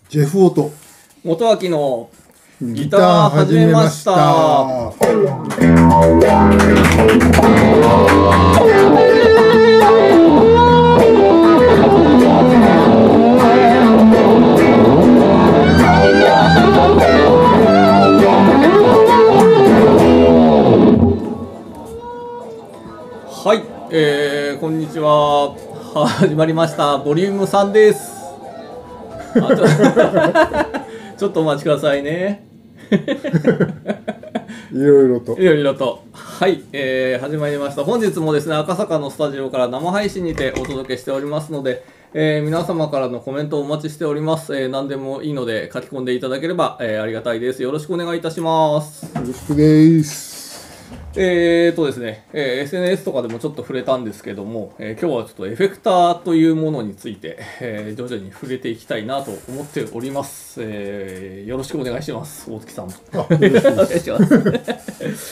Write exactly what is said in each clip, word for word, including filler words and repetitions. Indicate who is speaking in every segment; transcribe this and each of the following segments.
Speaker 1: ジェフオと
Speaker 2: 元明のギター始めました。はい、えー、こんにちは。始まりましたボリュームさんです。あちょちょっとお待ちくださいね。
Speaker 1: いろいろと
Speaker 2: いろいろとはい、えー、始まりました。本日もですね、赤坂のスタジオから生配信にてお届けしておりますので、えー、皆様からのコメントをお待ちしております。えー、何でもいいので書き込んでいただければ、えー、ありがたいです。よろしくお願いいたします。
Speaker 1: よろしくです。
Speaker 2: えーとですね、えー、エスエヌエス とかでもちょっと触れたんですけども、えー、今日はちょっとエフェクターというものについて、えー、徐々に触れていきたいなと思っております。えー、よろしくお願いします。大月さん。お願いします。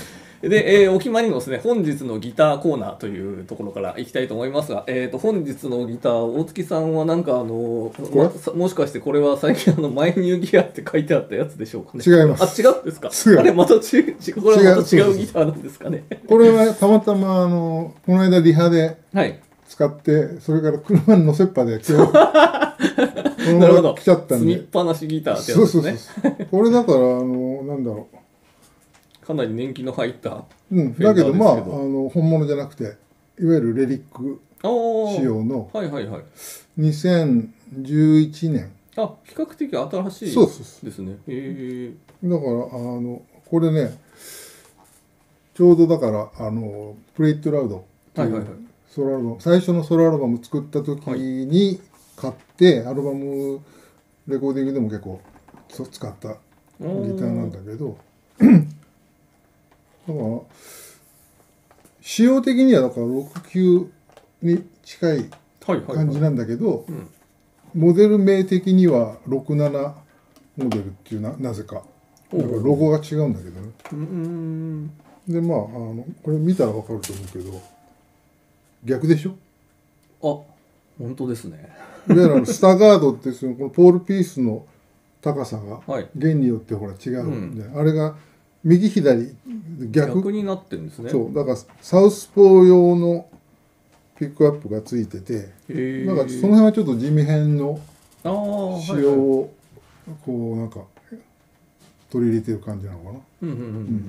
Speaker 2: で、えー、お決まりのですね、本日のギターコーナーというところからいきたいと思いますが、えーと、本日のギター、大月さんはなんかあの、ま、もしかしてこれは最近あの、マイニューギアって書いてあったやつでしょうかね。
Speaker 1: 違います。
Speaker 2: あ、違うんですか。あれ、また違う、これはまた違うギターなんですかね。
Speaker 1: これはたまたまあの、この間リハで使って、はい、それから車に乗せっぱで今日、
Speaker 2: なるほど。
Speaker 1: 来ちゃったんで。
Speaker 2: 積みっぱなしギターってやつですね。
Speaker 1: そうそうそう。これだから、あの、なんだろう。
Speaker 2: かなり年季の入った
Speaker 1: うん、だけどまああの本物じゃなくていわゆるレリック仕様のにせんじゅういちねん、
Speaker 2: あ、比較的新しい
Speaker 1: そうそう
Speaker 2: ですね。へ
Speaker 1: え。だからあのこれねちょうどだからあのプレイトラウドっていうソロアルバム、最初のソロアルバム作った時に買ってアルバムレコーディングでも結構使ったギターなんだけどだから仕様的にはだからろくきゅうに近い感じなんだけど、モデル名的にはろくじゅうななモデルっていうな、なぜかだからロゴが違うんだけどね。うんでまあ、あのこれ見たら分かると思うけど逆でしょ。
Speaker 2: あ、本当ですね。
Speaker 1: いわゆるスタガードってそのこのポールピースの高さが弦によってほら違うんで、うん、あれが右左 逆,
Speaker 2: 逆になってるんですね。
Speaker 1: そうだからサウスポー用のピックアップがついてて、だからその辺はちょっと地味編の仕様をこうなんか取り入れてる感じなのかな。うんうんうん。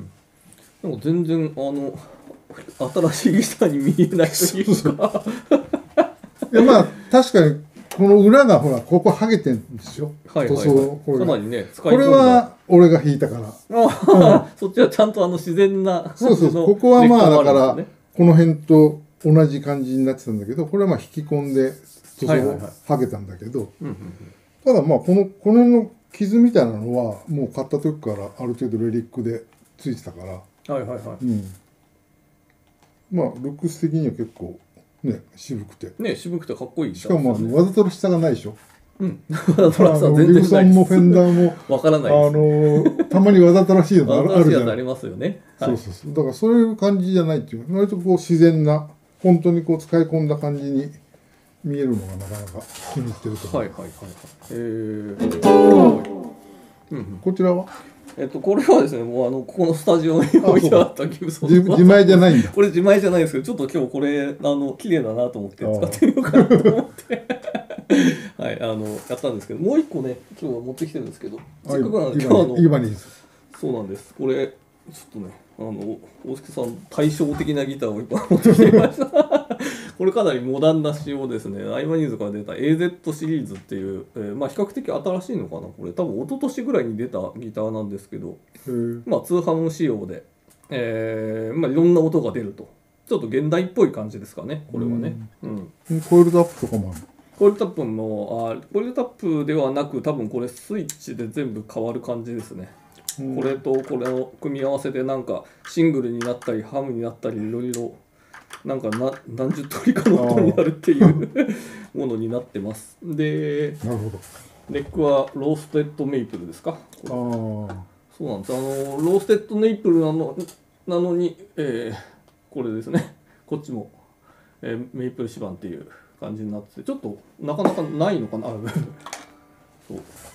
Speaker 2: でも全然あの新しいギターに見えないというか。
Speaker 1: いやまあ確かにこの裏がほらここ剥げてるんですよ。
Speaker 2: はいはいはい。こかなりね
Speaker 1: 使い込んだ。これは俺が弾いたから。
Speaker 2: あそっちはちゃんとあの自然な。
Speaker 1: そうそうそう。ここはまあだからこの辺と同じ感じになってたんだけど、これはまあ引き込んで塗装剥げたんだけど、ただまあこのこの辺の傷みたいなのはもう買った時からある程度レリックでついてたから。はいはいはい。うん。まあルックス的には結構。ね、渋くて
Speaker 2: ね、渋くてかっこいい。
Speaker 1: しかもわざとらしさがないでしょ。
Speaker 2: うん。わざとらしさ全然ないです。ギブ
Speaker 1: ソンもフェンダーも
Speaker 2: わからないです。
Speaker 1: あのたまにわざとらしいのがあるじゃん。
Speaker 2: ありますよね。
Speaker 1: そうそうそう。だからそういう感じじゃないっていう割とこう自然な本当にこう使い込んだ感じに見えるのがなかなか気に入ってると思う。はいはいはいはい。えー、うん、こちらは。
Speaker 2: えっと、これはですね、もうあの、ここのスタジオに置いてあったギブソン
Speaker 1: の自前じゃないんだ。
Speaker 2: これ自前じゃないですけど、ちょっと今日これ、あの、綺麗だなと思って使ってみようかなと思って。はい、あの、やったんですけど、もう一個ね、今日は持ってきてるんですけど、せっかくなんで今日あの、
Speaker 1: 今に
Speaker 2: そうなんです。これ、ちょっとね、あの、大月さん、対照的なギターをいっぱい持ってきてみました。これかなりモダンな仕様ですね。アイマニーズから出た エーゼット シリーズっていう、えー、まあ比較的新しいのかな。これ多分一昨年ぐらいに出たギターなんですけど、まあツーハム仕様で、えー、まあいろんな音が出ると。ちょっと現代っぽい感じですかね、これはね。うん。
Speaker 1: うん、コイルタップとかもある。
Speaker 2: コイルタップの、あ、コイルタップではなく、多分これスイッチで全部変わる感じですね。これとこれの組み合わせでなんかシングルになったりハムになったりいろいろなんかな何十通りかの音になるっていうものになってます。で、
Speaker 1: なるほど。
Speaker 2: ネックはローステッドメイプルですか。ああ、そうなんです。あのローステッドメイプルなのなのに、えー、これですね。こっちも、えー、メイプル指板っていう感じになってて、ちょっとなかなかないのかな。そう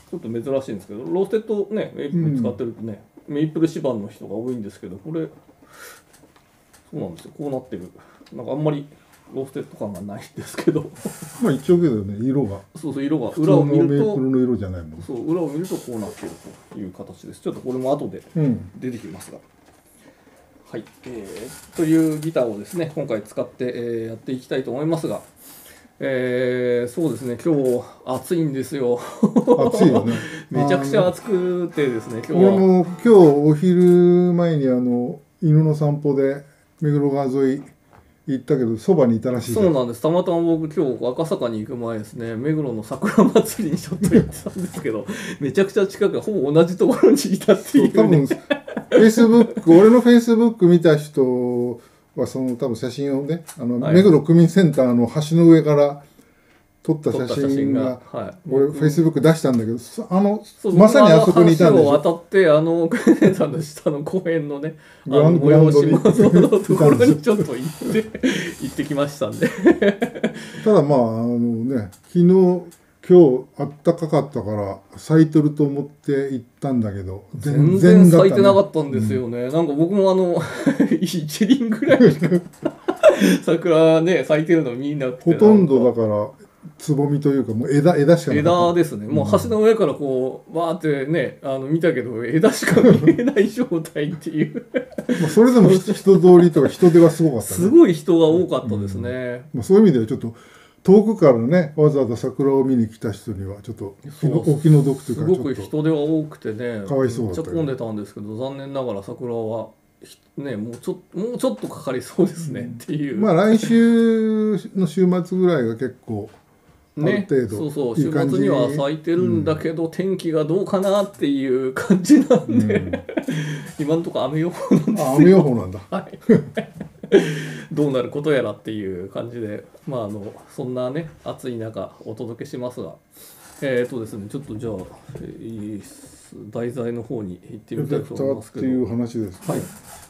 Speaker 2: ちょっと珍しいんですけど、ローステッドねメイプル使ってるとね、うん、メイプル指板の人が多いんですけど、これそうなんですよ、こうなってる。なんかあんまりローステッド感がないんですけど
Speaker 1: まあ一応けどね、色が
Speaker 2: そうそう、色が裏を見ると
Speaker 1: 普通のメープルの色じゃないもん。
Speaker 2: そう裏を見るとこうなっているという形です。ちょっとこれも後で出てきますが、うん、はい、えー、というギターをですね今回使って、えー、やっていきたいと思いますが、えー、そうですね、今日暑いんですよ
Speaker 1: 暑いよね
Speaker 2: めちゃくちゃ暑くてですね、今日は
Speaker 1: 俺も今日お昼前にあの犬の散歩で目黒川沿い行ったけど、そばにいたらしい。
Speaker 2: そうなんです。たまたま僕今日赤坂に行く前ですね、目黒の桜祭りにちょっと行ってたんですけどめちゃくちゃ近く、ほぼ同じところにいたっていう、ね、
Speaker 1: 多分フェイスブック俺のフェイスブック見た人はその多分写真をね、あの、はい、目黒区民センターの橋の上から撮った写真が、はい、俺フェイスブック出したんだけど、あのまさにあそこにいたんでしょ。
Speaker 2: 橋を渡ってあのクレネさんの下の公園のね、あの催し物のところにちょっと行って行ってきましたんで
Speaker 1: ただまああのね、昨日今日あったかかったから咲いてると思って行ったんだけど
Speaker 2: 全然咲いてなかったんですよね、うん、なんか僕もあの一輪ぐらいしか桜ね咲いてるの見なくて、
Speaker 1: ほとんどだからつぼみというかもう枝枝しかなかった。
Speaker 2: 枝ですね。もう橋の上からこうわーってねあの見たけど枝しか見えない状態っていう
Speaker 1: まあそれでも人通りとか人出がすごかったね。
Speaker 2: すごい人が多かったですね、うん
Speaker 1: まあ、そういう意味ではちょっと遠くからねわざわざ桜を見に来た人にはちょっとお気の毒というか、
Speaker 2: すごく人出が多くてね、
Speaker 1: かわいそうだった、
Speaker 2: めっちゃ混んでたんですけど、残念ながら桜はねもうちょもうちょっとかかりそうですね、うん、っていう。
Speaker 1: まあ来週の週末ぐらいが結構
Speaker 2: ね、そうそう週末には咲いてるんだけど、うん、天気がどうかなっていう感じなんで、うん、今のところ雨予報なんですよ。
Speaker 1: 雨予報なんだ、
Speaker 2: はい、どうなることやらっていう感じで、まあ、あのそんなね暑い中お届けしますが、えっ、ー、とですねちょっとじゃあ、えー、題材の方に行ってみたいと思いますけど、
Speaker 1: っていう話ですね。
Speaker 2: はい、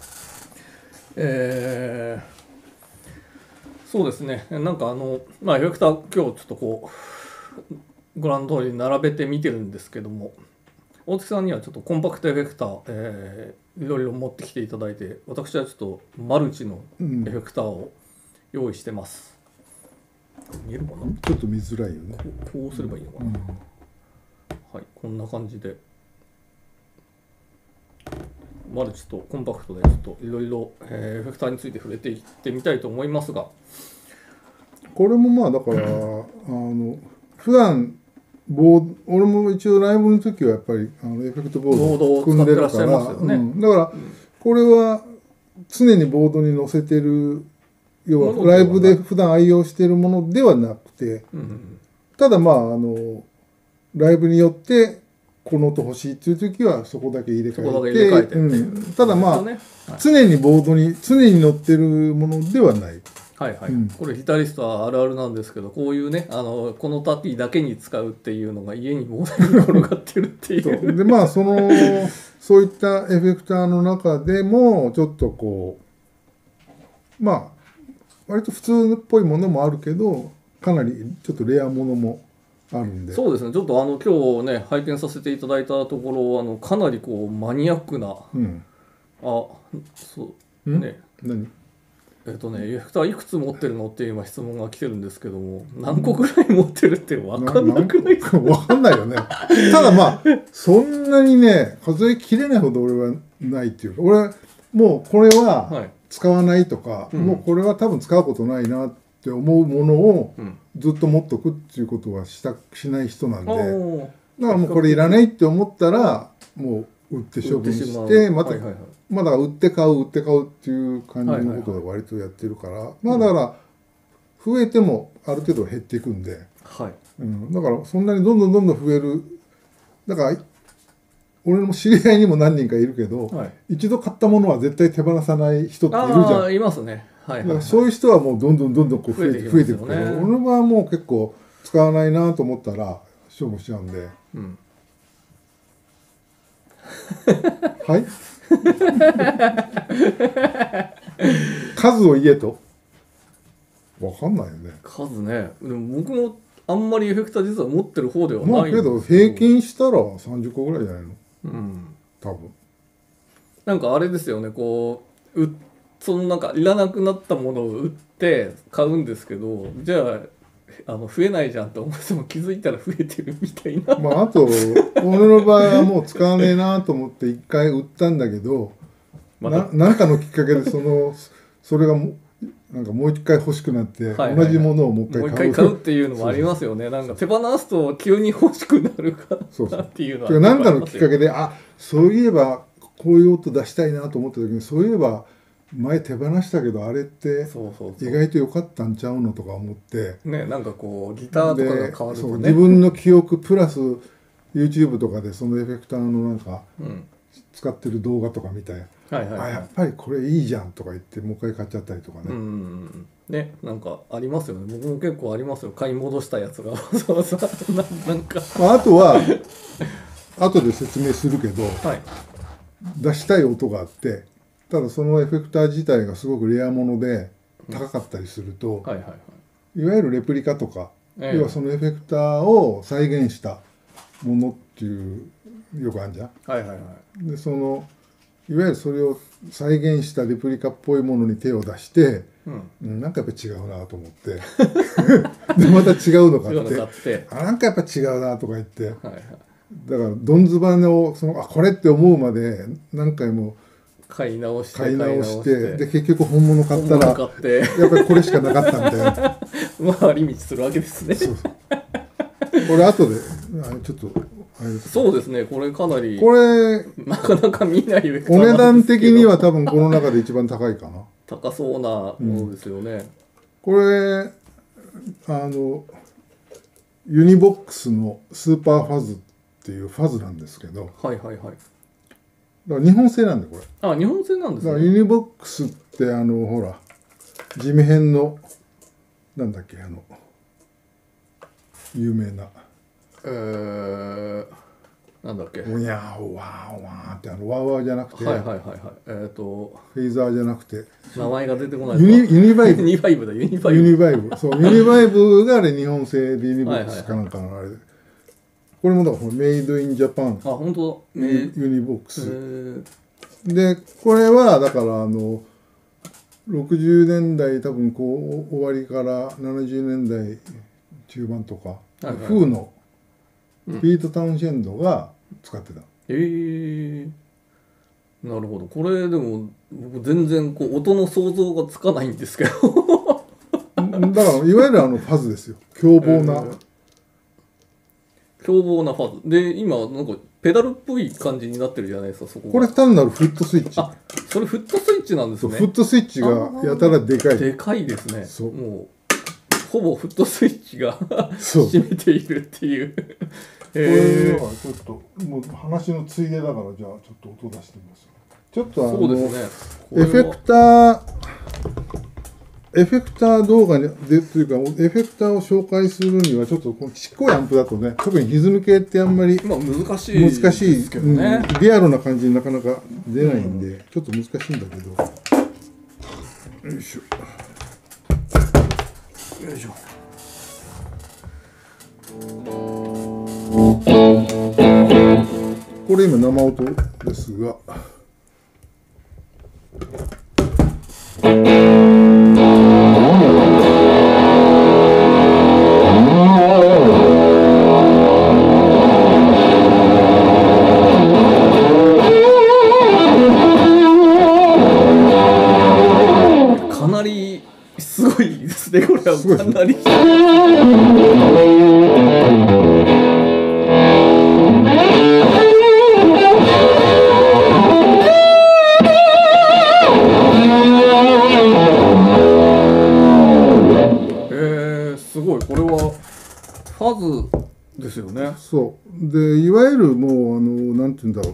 Speaker 2: えーそうですね、なんかあの、まあ、エフェクター今日ちょっとこうご覧の通り並べてみてるんですけども、大月さんにはちょっとコンパクトエフェクター、えー、いろいろ持ってきていただいて、私はちょっとマルチのエフェクターを用意してます、うん、見えるかな。
Speaker 1: ちょっと見づらいよね。
Speaker 2: こう、こうすればいいのかな、うん、はい、こんな感じでマルチとコンパクトでちょっといろいろエフェクターについて触れていってみたいと思いますが、
Speaker 1: これもまあだからあの普段ボード俺も一応ライブの時はやっぱりあのエフェクトボードを組んでるから、ねうん、だからこれは常にボードに載せてる要はライブで普段愛用しているものではなくて、うん、ただまああのライブによってこの音欲しいっていう時はそこだけ入れ替えて、うん、ただまあ、ねはい、常にボードに常に載ってるものではない。
Speaker 2: はいはい、うん、これギタリストはあるあるなんですけど、こういうねあのこのタティだけに使うっていうのが家にボードに転がってるっていう
Speaker 1: でまあそのそういったエフェクターの中でもちょっとこうまあ割と普通っぽいものもあるけどかなりちょっとレアものもあるんで、
Speaker 2: そうですね、ちょっとあの今日ね拝見させていただいたところ、あのかなりこうマニアックな、うん、あそうね
Speaker 1: 何
Speaker 2: えっとねエフェクターいくつ持ってるのっていう今質問が来てるんですけども、何個ぐらい持ってるって分かんなくないですか。
Speaker 1: 分かんないよね。ただまあそんなにね数えきれないほど俺はないっていうか、俺もうこれは使わないとか、はいうん、もうこれは多分使うことないなって思うものをずっと持っとくっていうことはしたしない人なんで、うん、だからもうこれいらないって思ったらもう売って処分してまた、はいはいはい、まあだから売って買う売って買うっていう感じのことを割とやってるから、はいはいはい、まあだから増えてもある程度減っていくんで、
Speaker 2: はい
Speaker 1: うん、だからそんなにどんどんどんどん増える。だから俺も知り合いにも何人かいるけど、はい、一度買ったものは絶対手放さない人っているじゃん。
Speaker 2: あいますね、はいはいはい、
Speaker 1: だからそういう人はもうどんどんどんどんこう増えて増えていくけど、俺はもう結構使わないなと思ったら処分しちゃうんで、うん、はい数を言えと分かんないよね。
Speaker 2: 数ね、でも僕もあんまりエフェクター実は持ってる方ではないんです
Speaker 1: まあけど平均したらさんじゅっこぐらいじゃないの
Speaker 2: うん
Speaker 1: 多分。
Speaker 2: なんかあれですよね、こううそのなんかいらなくなったものを売って買うんですけど、じゃああの増えないじゃんと思っても気づいたら増えてるみたいな。
Speaker 1: まああと俺の場合はもう使わねえなと思って一回売ったんだけど、
Speaker 2: ま
Speaker 1: ななんかのきっかけでそのそれがもなんかもう一回欲しくなって、
Speaker 2: はいはいはい
Speaker 1: 同じものをもう一
Speaker 2: もう一
Speaker 1: 回買う
Speaker 2: 回買うっていうのもありますよね。なんか手放すと急に欲しくなるか
Speaker 1: そうそう
Speaker 2: なっていうの
Speaker 1: てかなんかのきっか
Speaker 2: け。
Speaker 1: けであそういえばこういう音出したいなと思った時にそういえば前手放したけどあれって
Speaker 2: そうそうそう
Speaker 1: 意外と良かったんちゃうのとか思って
Speaker 2: ね、なんかこうギターとかが変わる
Speaker 1: そう
Speaker 2: とね。
Speaker 1: 自分の記憶プラス YouTube とかでそのエフェクターのなんか
Speaker 2: うん
Speaker 1: 使ってる動画とか見たい、
Speaker 2: はいはいはい
Speaker 1: あやっぱりこれいいじゃんとか言ってもう一回買っちゃったりとかね、
Speaker 2: うんうんうんね、なんかありますよね。僕も結構ありますよ。買い戻したやつがそうそうななんか
Speaker 1: まあ、あとは後で説明するけど
Speaker 2: はい
Speaker 1: 出したい音があってただそのエフェクター自体がすごくレアもので高かったりすると、
Speaker 2: はいはいはい
Speaker 1: いわゆるレプリカとか、
Speaker 2: ええ
Speaker 1: 要はそのエフェクターを再現したものっていうよくあるじゃん。
Speaker 2: はいはいはい
Speaker 1: でそのいわゆるそれを再現したレプリカっぽいものに手を出して、
Speaker 2: うん
Speaker 1: うん、なんかやっぱ違うなと思ってでまた違うの買
Speaker 2: そういう
Speaker 1: って
Speaker 2: の買って
Speaker 1: あなんかやっぱ違うなとか言って
Speaker 2: はいはい
Speaker 1: だからどんずばをそのあこれって思うまで何回も
Speaker 2: 買い直して
Speaker 1: 買い直して
Speaker 2: 買い直
Speaker 1: で結局本物買ったら
Speaker 2: 本物買って
Speaker 1: やっぱりこれしかなかったみたいな
Speaker 2: 回り道するわけですね。
Speaker 1: そうそうこれ後であちょっとあれです
Speaker 2: そうですね、これかなり
Speaker 1: これ
Speaker 2: なかなか見ないエフェクター
Speaker 1: お値段
Speaker 2: なんですけど
Speaker 1: 的には多分この中で一番高いかな。
Speaker 2: 高そうなものですよね。
Speaker 1: これあのユニボックスのスーパーファズっていうファズなんですけど
Speaker 2: はいはいはい。
Speaker 1: だから日本製なんでこれ
Speaker 2: あ、日本製なんですね。
Speaker 1: だからユニボックスってあのほら地味編のなんだっけあの有名な
Speaker 2: えー、なんだっけ。
Speaker 1: おにゃーわーわーってあのワーワーじゃなくて、
Speaker 2: はいはいはいはい。えっ、と
Speaker 1: フェイザーじゃなくて
Speaker 2: 名前が出てこない。
Speaker 1: ユニユニバイブ
Speaker 2: ユニバイブだユニバイブ。
Speaker 1: ユニバイブそうユニバイブがあれ日本製でユニボックスかなんかのあれでこれもだからメイドインジャパン
Speaker 2: あ本当だ。え
Speaker 1: ユ
Speaker 2: ー、
Speaker 1: ニボック
Speaker 2: え
Speaker 1: ス
Speaker 2: ー、
Speaker 1: でこれはだからあのろくじゅうねんだい多分こう終わりからななじゅうねんだい中盤とか、
Speaker 2: はいはい
Speaker 1: フーの
Speaker 2: うん
Speaker 1: ピート・タウンシェンドが使ってた、
Speaker 2: えー、なるほど。これでも僕全然こう音の想像がつかないんですけど。
Speaker 1: だからいわゆるあのファズですよ凶暴な、
Speaker 2: えー凶暴なファズで今なんかペダルっぽい感じになってるじゃないですかそこが。
Speaker 1: これ単なるフットスイッチ、
Speaker 2: あそれフットスイッチなんですね。
Speaker 1: そうフットスイッチがやたらでかい
Speaker 2: でかいですね。
Speaker 1: そう
Speaker 2: もうほぼフットスイッチが
Speaker 1: そう
Speaker 2: 占めているっていう。
Speaker 1: これ
Speaker 2: え
Speaker 1: はちょっともう話のついでだからじゃあちょっと音出してみますちょっとあの
Speaker 2: そうですね。
Speaker 1: エフェクターエフェクター動画でというかエフェクターを紹介するにはちょっとこのちっこいアンプだとね特に歪み系ってあんまり
Speaker 2: まあ難しい
Speaker 1: 難しい
Speaker 2: ですけどね。
Speaker 1: うんリアルな感じになかなか出ないんで、ちょっと難しいんだけどよいしょ
Speaker 2: よいしょ。
Speaker 1: これ今生音ですが
Speaker 2: かなりすごいですねこれは。
Speaker 1: すごいですね
Speaker 2: かなり。えー、すごいこれはファズですよね。
Speaker 1: そうでいわゆるもうあのなんて言うんだろう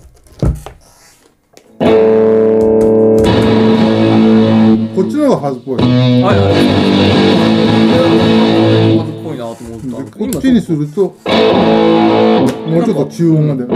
Speaker 1: こっちの方がファズっぽい
Speaker 2: はいはい。ファズっぽいなと思ったんですけど。
Speaker 1: でこっちにするともうちょっと中音が出る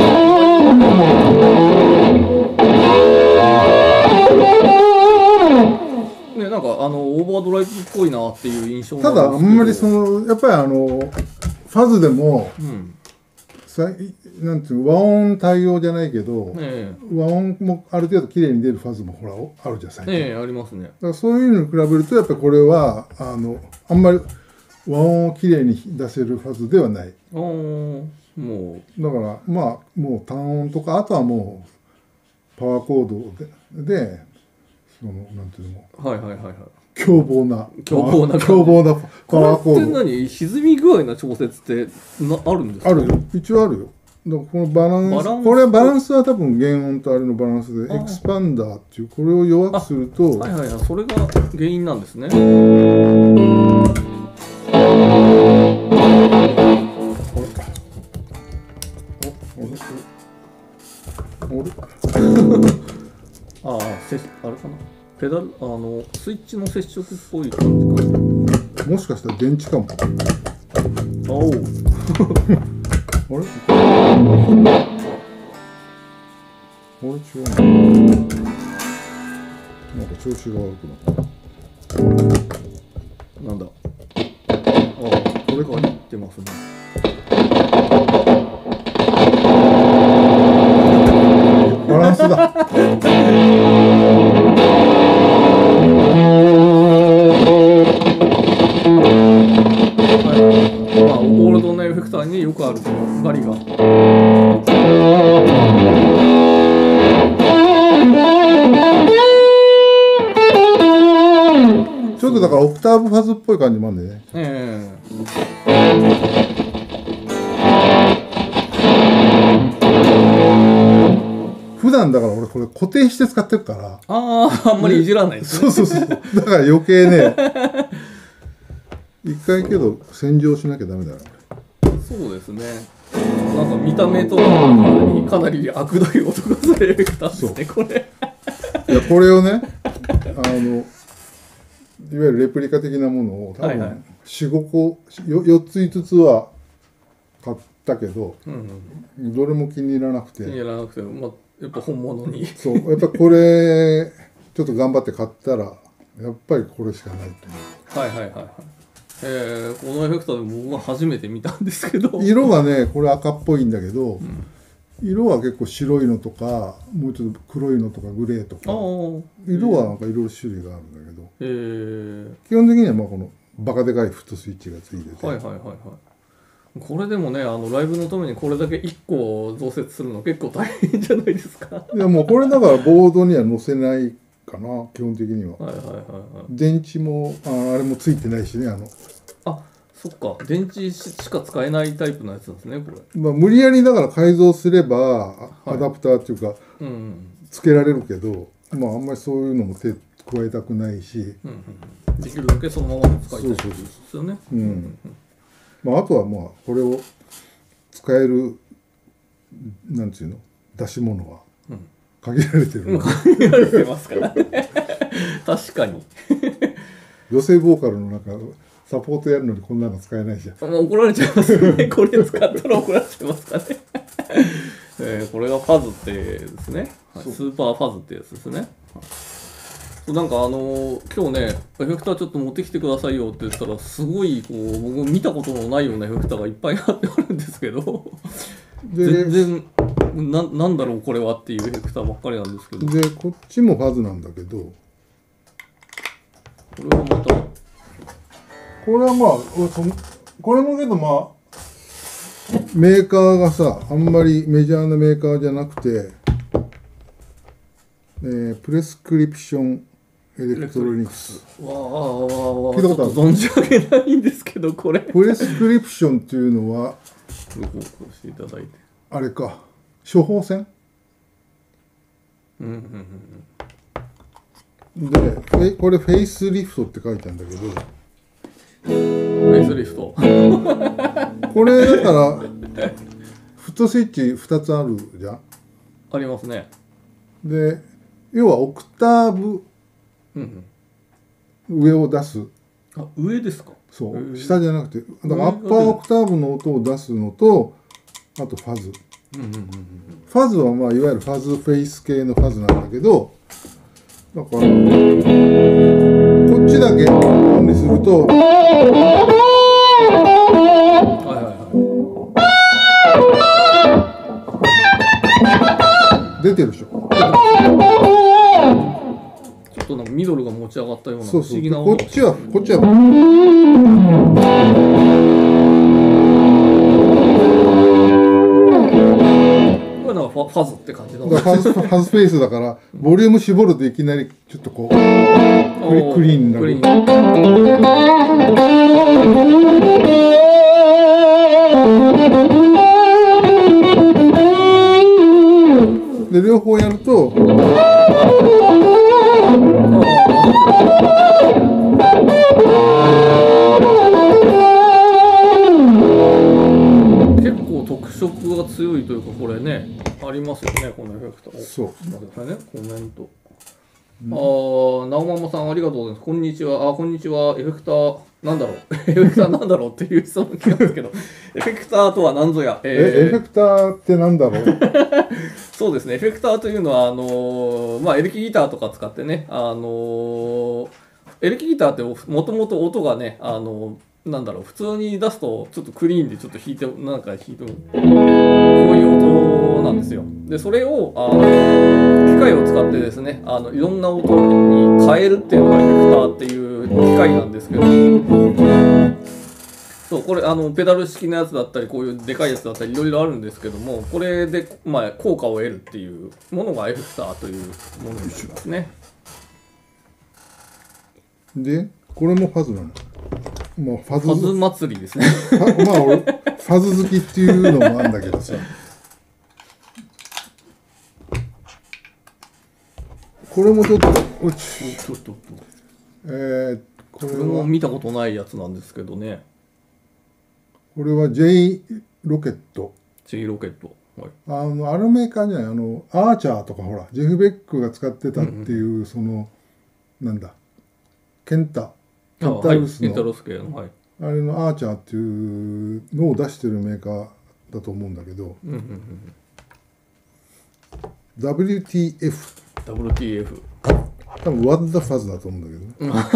Speaker 2: ね、なんかあのオーバードライブっぽいなっていう印象
Speaker 1: ただあんまりそのやっぱりあのファズでも、うん、さなんていう和音対応じゃないけど、えー、和音もある程度綺麗に出るファズもほらあるじゃん最近。
Speaker 2: えー、ありますね。
Speaker 1: だからそういうのに比べるとやっぱりこれはあのあんまり和音を綺麗に出せるファズではない。
Speaker 2: あも
Speaker 1: うだからまあもう単音とかあとはもうパワーコードででそのなんていうのも
Speaker 2: はいはいはいはい
Speaker 1: 凶暴な
Speaker 2: 凶暴な
Speaker 1: 凶暴なパワーコード。
Speaker 2: これって何歪み具合の調節ってなあるんですか？
Speaker 1: あるよ、一応あるよ。だからこのバランス、バランスこれバランスは多分原音とあれのバランスでエクスパンダーっていうこれを弱くすると
Speaker 2: はいはいはいそれが原因なんですね。ああ、せあれかなペダルあのスイッチの接触っぽい感じ
Speaker 1: かもしかしたら電池かも。
Speaker 2: おお
Speaker 1: あれあれ違うな。なんか調子が悪くなった。
Speaker 2: なんだああこれが入ってますね。
Speaker 1: バランスだ。まあ、
Speaker 2: オールドのエフェクターによくあるガリが。
Speaker 1: ちょっとだからオクターブファズっぽい感じもあるんでね。
Speaker 2: ええ
Speaker 1: 普段だから俺これ固定して使ってるから
Speaker 2: あああんまりいじらないです
Speaker 1: ね。そうそうそうだから余計ね一回けど洗浄しなきゃダメだな。
Speaker 2: そうですね。なんか見た目とかかなり悪どい音がするエフェクターですねこれ。
Speaker 1: いやこれをねあのいわゆるレプリカ的なものを多分よん、ごこよっついつつは買ったけど、うんうん、どれも気に入らなくて
Speaker 2: 気に入らなくて、まあ、やっぱ本物に
Speaker 1: そうやっぱこれちょっと頑張って買ったらやっぱりこれしかないと思う。
Speaker 2: はいはいはいはいえー、このエフェクターで僕は初めて見たんですけど
Speaker 1: 色がねこれ赤っぽいんだけど、うん、色は結構白いのとかもうちょっと黒いのとかグレーとか色はなんかいろいろ種類があるんだけど、えー、基本的にはまあこのバカでかいフットスイッチがついてて
Speaker 2: はいはいはいはいこれでもねあのライブのためにこれだけいっこ増設するの結構大変じゃないですか。
Speaker 1: いやもうこれだからボードには載せないかな基本的には。
Speaker 2: はいはいはいはい
Speaker 1: 電池も あ, あれもついてないしねあの
Speaker 2: あそっか電池しか使えないタイプのやつなんですねこれ。
Speaker 1: まあ無理やりだから改造すればアダプターっていうか、はいうん、つけられるけどまああんまりそういうのも手加えたくないし、うん
Speaker 2: うん、できるだけそのまま使いたいですよね。うんうん
Speaker 1: まあ、あとはまあこれを使えるなんていうの出し物は限られてる、
Speaker 2: うん、限られてますからね確かに
Speaker 1: 女性ボーカルの中サポートやるのにこんなの使えないじゃん。
Speaker 2: もう怒られちゃいますよねこれ使ったら怒られちゃいますかねえー、これがファズってですね、はい、スーパーファズってやつですね。なんかあのー、今日ねエフェクターちょっと持ってきてくださいよって言ったらすごいこう僕見たことのないようなエフェクターがいっぱいあってあるんですけど全然 な, なんだろうこれはっていうエフェクターばっかりなんですけど
Speaker 1: でこっちもファズなんだけどこ
Speaker 2: れはまたこ
Speaker 1: れはまあこれもけどまあメーカーがさあんまりメジャーなメーカーじゃなくて、えー、プレスクリプションエレクトロニクス。
Speaker 2: わあわあわあわあ。ちょっと存じ上げないんですけどこれ。
Speaker 1: プレスクリプションっていうのは
Speaker 2: ご報告していただいて。
Speaker 1: あれか処方箋。
Speaker 2: うんうん
Speaker 1: うん。でこれフェイスリフトって書いてあるんだけど。
Speaker 2: フェイスリフト。
Speaker 1: これだからフットスイッチふたつあるじゃん。
Speaker 2: ありますね。
Speaker 1: で要はオクターブ。うんうん、上を出す。
Speaker 2: あ、上ですか。
Speaker 1: そう、下じゃなくて、だからアッパーオクターブの音を出すのと、あとファズ。うんうんうんうん、ファズはまあいわゆるファズフェイス系のファズなんだけど、だから。 ちだけオンにすると、
Speaker 2: はいはい
Speaker 1: はい、出てるでしょ。
Speaker 2: ちょっとなんかミドルが持ち上がったような不
Speaker 1: そうそう。
Speaker 2: 思議な
Speaker 1: こ
Speaker 2: 音が
Speaker 1: っちはこっちは
Speaker 2: これなんかファファズって感じの
Speaker 1: だからファズファズフェイスだからボリューム絞るといきなりちょっとこうクリクリーンになる。
Speaker 2: クリーン
Speaker 1: で両方やると
Speaker 2: 結構特色が強いというか、これねありますよね、このエフェクト。
Speaker 1: そう。
Speaker 2: 待ってくださいね、コメント。ああ、なおままさんありがとうございます。こんにちは。あ、こんにちは。エフェクターなんだろうエフェクターなんだろうっていう質問聞くんですけど、エフェクターとは何ぞや。
Speaker 1: え
Speaker 2: えー
Speaker 1: エフェクターってなんだろう。
Speaker 2: そうですね、エフェクターというのは、あのーまあ、エレキギターとか使ってね、あのーエレキギターってもともと音がね、あのーなんだろう、普通に出すとちょっとクリーンでちょっと弾いて、なんか弾いても、こういう音なんですよ。で、それを、あのー機械を使ってですね、あのいろんな音に変えるっていうのがエフェクターっていう機械なんですけど、そうこれあのペダル式のやつだったりこういうでかいやつだったりいろいろあるんですけども、これで、まあ、効果を得るっていうものがエフェクターというものになりますね。
Speaker 1: でこれもファズなの。まあファズ
Speaker 2: ファズ祭りですね。
Speaker 1: ファまあ俺ファズ好きっていうのもあるんだけどさ。これもちょっとおち
Speaker 2: ちょっと
Speaker 1: えー、これ
Speaker 2: これも
Speaker 1: は
Speaker 2: 見たことないやつなんですけどね。
Speaker 1: これは J ロケット。
Speaker 2: チリロケット。はい、
Speaker 1: あのあのメーカーじゃない、あのアーチャーとかほらジェフ・ベックが使ってたっていう、うんうん、そのなんだケンタケンタロスの、
Speaker 2: はい、ケンタロス系の、はい、
Speaker 1: あれのアーチャーっていうのを出してるメーカーだと思うんだけど、
Speaker 2: うんうんうん、
Speaker 1: ダブリューティーエフ
Speaker 2: ダブリューティーエフ
Speaker 1: 多分 What the Fuzz だと思うんだけどね。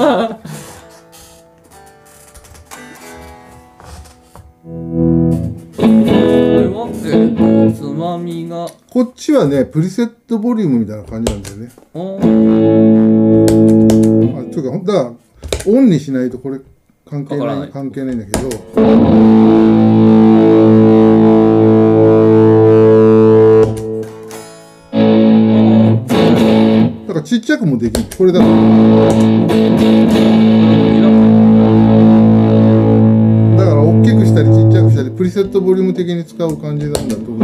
Speaker 2: これは、えー、つまみが
Speaker 1: こっちはねプリセットボリュームみたいな感じなんだよね。あというかだからオンにしないとこれ関係ない、関係ないんだけど、だからちっちゃくもできる。これだからだから大きくしたりちっちゃくしたりプリセットボリューム的に使う感じなんだと思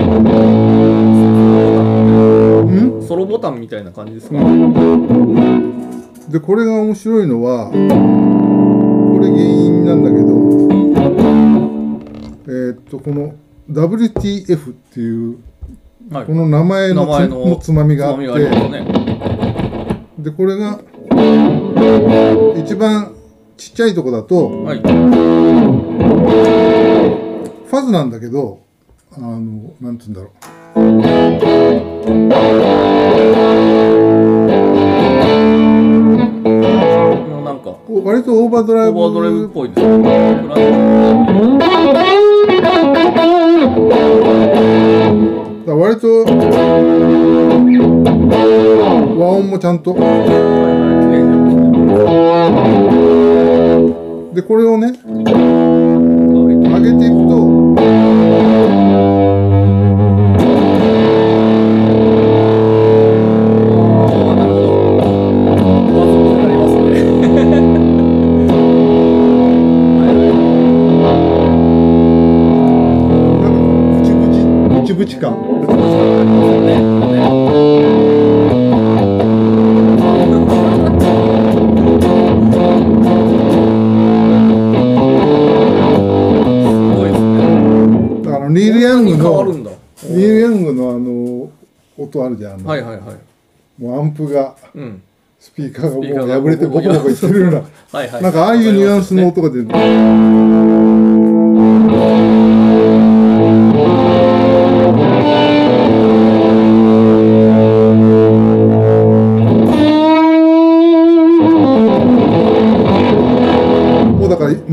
Speaker 1: う。
Speaker 2: ソロボタンみたいな感じですか。
Speaker 1: でこれが面白いのはこれ原因なんだけど、えー、っとこの ダブリューティーエフ っていう、はい、この名前 の, 名前のつまみがあって、ね、でこれが一番ちっちゃいとこだと、はい、ファズなんだけど、あのなんて言うんだろう、
Speaker 2: なんか
Speaker 1: 割とオーバードライブ
Speaker 2: オーバードライブっぽいですね。
Speaker 1: だ割と和音もちゃんとでこれをね上げていくとブチ感。だからニール・ヤングのニール・ヤングのあの音あるじゃん。はいはいはい。もうアンプが、うん、スピーカーがもう破れてボコボコいってるような、はいはい、なんかああいうニュアンスの音が出る。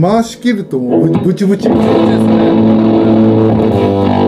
Speaker 1: 回し切るともうブブチブチ。
Speaker 2: そうですね。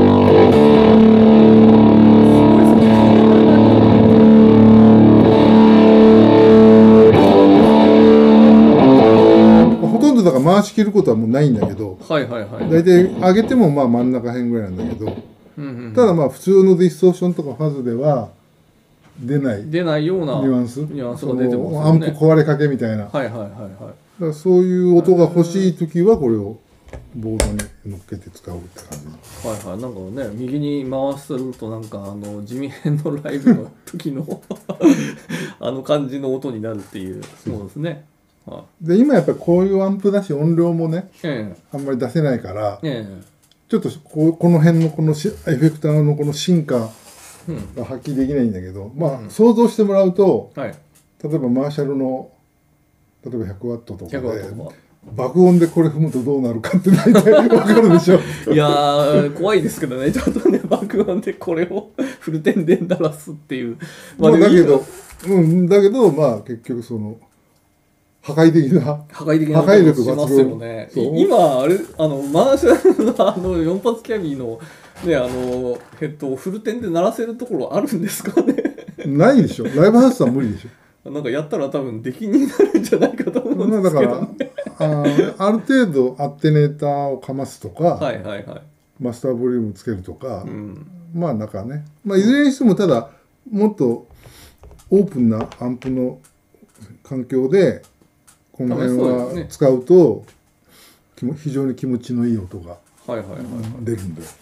Speaker 1: ほとんどだから回し切ることはもうないんだけど、
Speaker 2: はいはいはい。
Speaker 1: 大体上げてもまあ真ん中辺ぐらいなんだけど、
Speaker 2: うんうん、
Speaker 1: ただまあ普通のディストーションとかファズでは出ない
Speaker 2: 出ないような
Speaker 1: ニュアンス、
Speaker 2: ニュアンスが出てますよね。
Speaker 1: アンプ壊れかけみたいな。
Speaker 2: はいはいはいはい。
Speaker 1: だからそういう音が欲しいときはこれをボードに乗っけて使うって感じ。
Speaker 2: はいはい、なんかね、右に回すとなんかあの地味編のライブの時のあの感じの音になるっていう。そうですね。はい、
Speaker 1: で今やっぱりこういうアンプだし音量もね、
Speaker 2: ええ、
Speaker 1: あんまり出せないから、
Speaker 2: ええ、
Speaker 1: ちょっとこうこの辺のこのしエフェクターのこの進化が発揮できないんだけど、うん、まあ、うん、想像してもらうと、はい、例えばマーシャルの例えばひゃくワットとかで爆音でこれ踏むとどうなるかって大体わかるでしょ。
Speaker 2: いやー怖いですけどね、ちょっとね爆音でこれをフルテンで鳴らすっていう。
Speaker 1: まあ、だけど、うん、だけどまあ結局その破壊的な
Speaker 2: 破壊的な
Speaker 1: 破壊力
Speaker 2: しますよね。今あれあのマーシャルのあのよん発キャビーのねあのヘッドをフルテンで鳴らせるところあるんですかね。
Speaker 1: ないでしょ。ライブハウスは無理でしょ。
Speaker 2: なんかやったら多分出禁になるんじゃないかと思うんですけど、ね、
Speaker 1: だからあある程度アテネーターをかますとか、
Speaker 2: はいはいはい、
Speaker 1: マスターボリュームつけるとか、
Speaker 2: うん、
Speaker 1: まあなんかね、まあ、いずれにしてもただもっとオープンなアンプの環境でこの辺は使うと非常に気持ちのいい音が出るんだよ。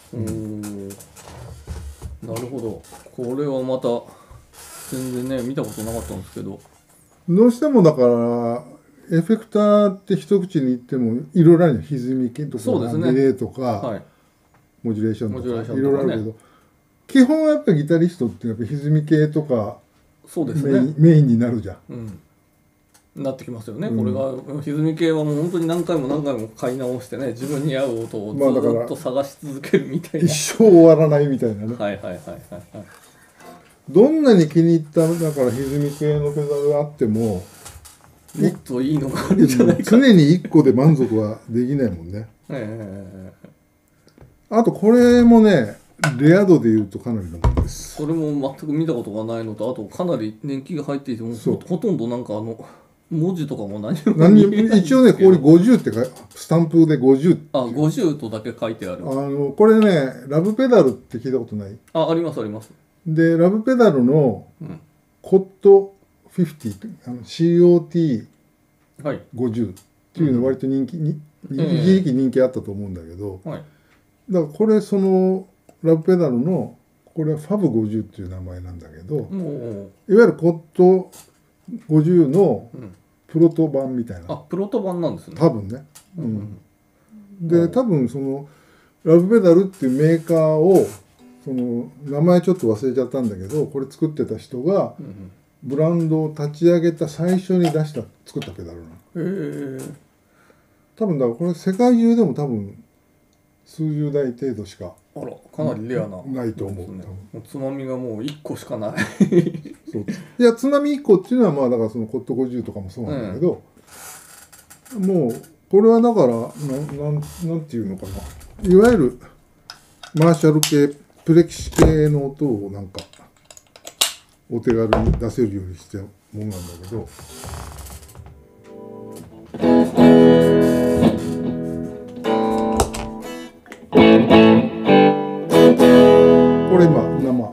Speaker 2: なるほど。これはまた全然ね見たことなかったんですけど、
Speaker 1: どうしてもだからエフェクターって一口に言ってもいろいろあるよ。歪み系とか、ね、ディレイとか、はい、モジュレーションとかいろいろあるけど、基本はやっぱりギタリストってやっぱ歪み系とか
Speaker 2: そうですね、
Speaker 1: メイン、メインになるじゃん。
Speaker 2: うんなってきますよね、うん、これが歪み系はもう本当に何回も何回も買い直してね自分に合う音をずっと探し続けるみたいな、
Speaker 1: 一生終わらないみたいなね。
Speaker 2: はいはいはいはいはい。
Speaker 1: どんなに気に入っただから歪み系のペダルがあっても
Speaker 2: もっといいのがあるんじゃないか。
Speaker 1: 常にいっこで満足はできないもんね。
Speaker 2: え
Speaker 1: ー、あとこれもねレア度でいうとかなりのものです。
Speaker 2: それも全く見たことがないのと、あとかなり年季が入っていても ほ, ほとんどなんかあの文字とかも何も
Speaker 1: 何も一応ねこれごじゅうってスタンプでごじゅう
Speaker 2: あごじゅうとだけ書いてある。
Speaker 1: あのこれねラブペダルって聞いたことない？
Speaker 2: あありますあります。
Speaker 1: でラブペダルのコットごじゅう、あの シーオーティーごじゅう っていうの割と人気、うん、一時期人気あったと思うんだけど、
Speaker 2: はい、
Speaker 1: だからこれそのラブペダルのこれはファブごじゅうっていう名前なんだけど、いわゆるコットごじゅうのプロト版みたいな、
Speaker 2: うん、あプロト版なんですね
Speaker 1: 多分ね、うん、で多分そのラブペダルっていうメーカーをその名前ちょっと忘れちゃったんだけど、これ作ってた人がブランドを立ち上げた最初に出した作ったペダルなの。へえ。多分だからこれ世界中でも多分数十台程度しか
Speaker 2: あらかなりレアな
Speaker 1: ないと思う。
Speaker 2: ね、もうつまみがもういっこしかない
Speaker 1: そういやつまみいっこっていうのはまあだからそのコットごじゅうとかもそうなんだけど、うん、もうこれはだからな なんなんていうのかな、いわゆるマーシャル系プレキシ系の音をなんかお手軽に出せるようにしてるものなんだけど、これ今生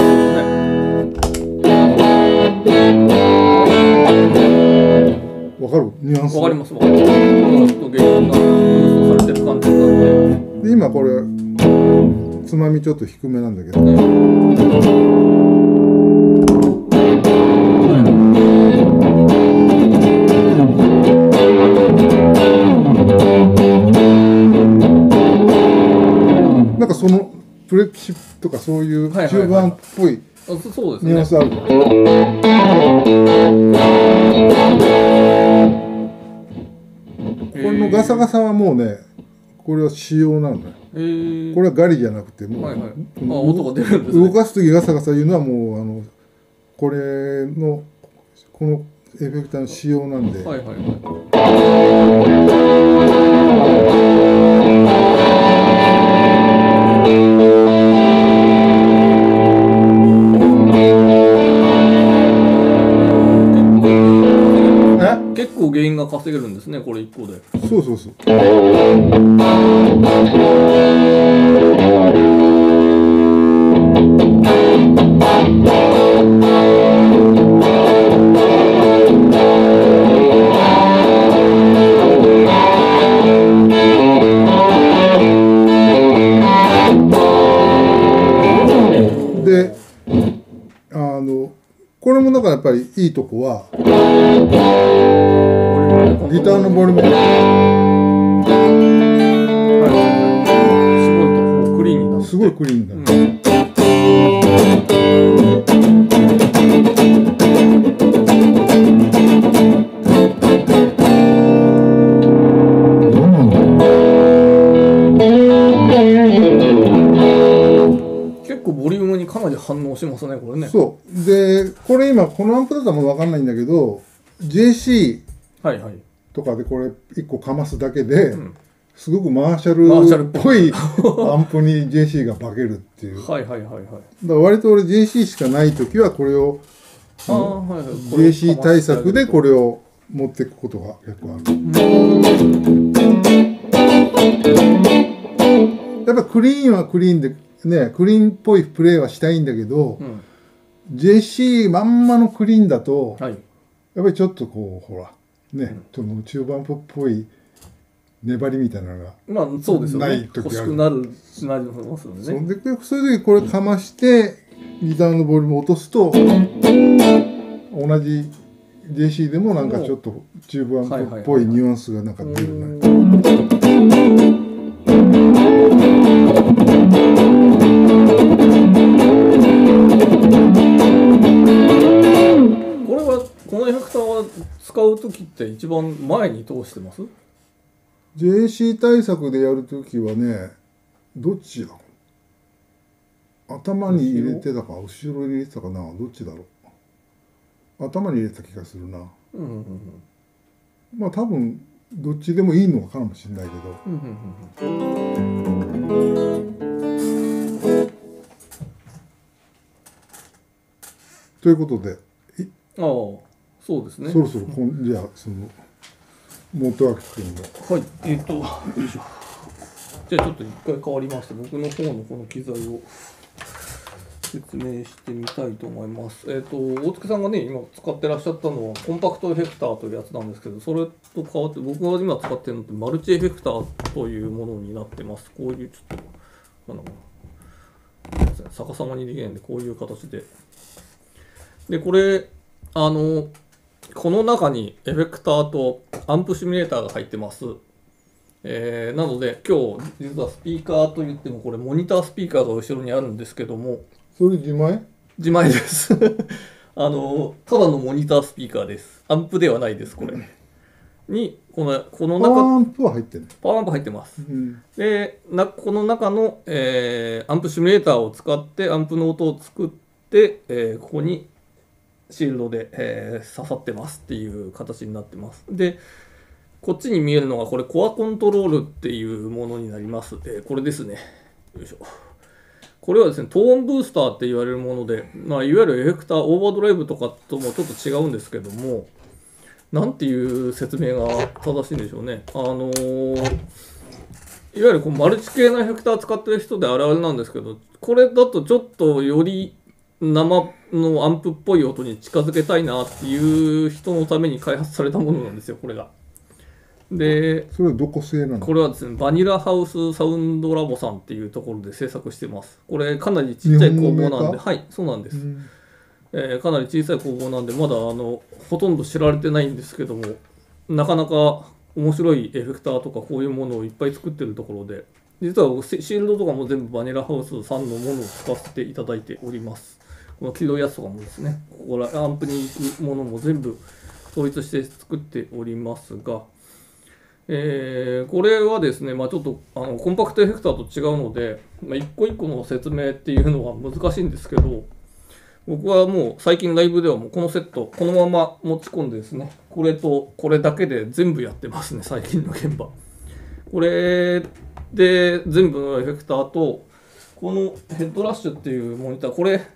Speaker 1: わかるニュアンス
Speaker 2: わかりますわかります。ちょっと原因がブーストされてる感じなんで、
Speaker 1: で今これつまみちょっと低めなんだけど、ね、なんかそのプレキシとかそういう中盤っぽいニュアンスある。これのガサガサはもうねこれは仕様なんだよ。えー、これはガリじゃなくてもう、はいはい、
Speaker 2: あ音が出るんですね。
Speaker 1: 動かす時ガサガサ言うのはもうあのこれのこのエフェクターの仕様なんで。はいはいはい
Speaker 2: ゲインが稼げるんですね、これいっこで。
Speaker 1: そうそうそう。で、あのこれもだからやっぱりいいとこはギターのボリューム
Speaker 2: すごいとクリーンになって、
Speaker 1: すごいクリーンになる。
Speaker 2: 結構ボリュームにかなり反応しますね、これね。
Speaker 1: そうで、これ今このアンプだともう分かんないんだけど ジェーシ
Speaker 2: はいはい。
Speaker 1: ー とかでこれいっこかますだけで、
Speaker 2: うん、
Speaker 1: すごくマーシャ
Speaker 2: マーシャル
Speaker 1: ルっぽいアンプに ジェーシー が化けるっていう。
Speaker 2: はいはいはいはい。
Speaker 1: だから割と俺 ジェーシー しかない時はこれを
Speaker 2: あ、はいはい、
Speaker 1: ジェーシー 対策でこれを持っていくことが結構ある。やっぱクリーンはクリーンでね、クリーンっぽいプレーはしたいんだけど、うん、ジェーシー まんまのクリーンだと、はい、やっぱりちょっとこうほらね、うん、その中盤っぽい粘りみたいなのが
Speaker 2: まあそうですよね、欲しくなるなりますよね。
Speaker 1: そんでそういう時これかましてギターのボリュームを落とすと同じ ジェーシー でもなんかちょっと中盤っぽいニュアンスがなんか出るね。
Speaker 2: これはこのエフェクターは使う時って一番前に通してます？
Speaker 1: ジェーシー 対策でやるときはね、どっちだろう。頭に入れてたか後ろに入れてたかな、どっちだろう。頭に入れた気がするな。うんうんうん、まあ多分どっちでもいいのかもしれないけど。うんうんうん、ということで、
Speaker 2: ああ、そうですね。
Speaker 1: そろそろこんじゃあその元明君の。
Speaker 2: はい、えっと、よいしょ。じゃあちょっと一回変わりまして、僕の方のこの機材を説明してみたいと思います。えっと、大月さんがね、今使ってらっしゃったのはコンパクトエフェクターというやつなんですけど、それと変わって、僕が今使ってるのってマルチエフェクターというものになってます。こういうちょっと、なんだろうな、逆さまにできないんで、こういう形で。で、これ、あの、この中にエフェクターとアンプシミュレーターが入ってます。えー、なので今日実はスピーカーといってもこれモニタースピーカーが後ろにあるんですけども、
Speaker 1: それ自前？
Speaker 2: 自前ですあのただのモニタースピーカーです。アンプではないです。これにこのこの中
Speaker 1: パワーアンプは入ってる。
Speaker 2: パワーアンプ入ってます、うん、でなこの中の、えー、アンプシミュレーターを使ってアンプの音を作って、えー、ここにシールドで、えー、刺さってますっていう形になってます。で、こっちに見えるのがこれコアコントロールっていうものになります。えー、これですね。よいしょ。これはですね、トーンブースターって言われるもので、まあ、いわゆるエフェクター、オーバードライブとかともちょっと違うんですけども、なんていう説明が正しいんでしょうね。あのー、いわゆるこうマルチ系のエフェクター使ってる人であるあるなんですけど、これだとちょっとより生のアンプっぽい音に近づけたいなっていう人のために開発されたものなんですよ、これが。で、
Speaker 1: それはどこ製なの？
Speaker 2: これはですね、バニラハウスサウンドラボさんっていうところで制作してます。これかなりちっちゃい工房なんで、はい、そうなんです。うん、えー、かなり小さい工房なんで、まだあのほとんど知られてないんですけども、なかなか面白いエフェクターとかこういうものをいっぱい作ってるところで、実はシールドとかも全部バニラハウスさんのものを使わせていただいております。この黄色いやつとかもですね、ここらアンプに行くものも全部統一して作っておりますが、えー、これはですね、まあ、ちょっとあのコンパクトエフェクターと違うので、まあ、一個一個の説明っていうのは難しいんですけど、僕はもう最近ライブではもうこのセットこのまま持ち込んでですね、これとこれだけで全部やってますね、最近の現場。これで全部のエフェクターとこのヘッドラッシュっていうモニター、これ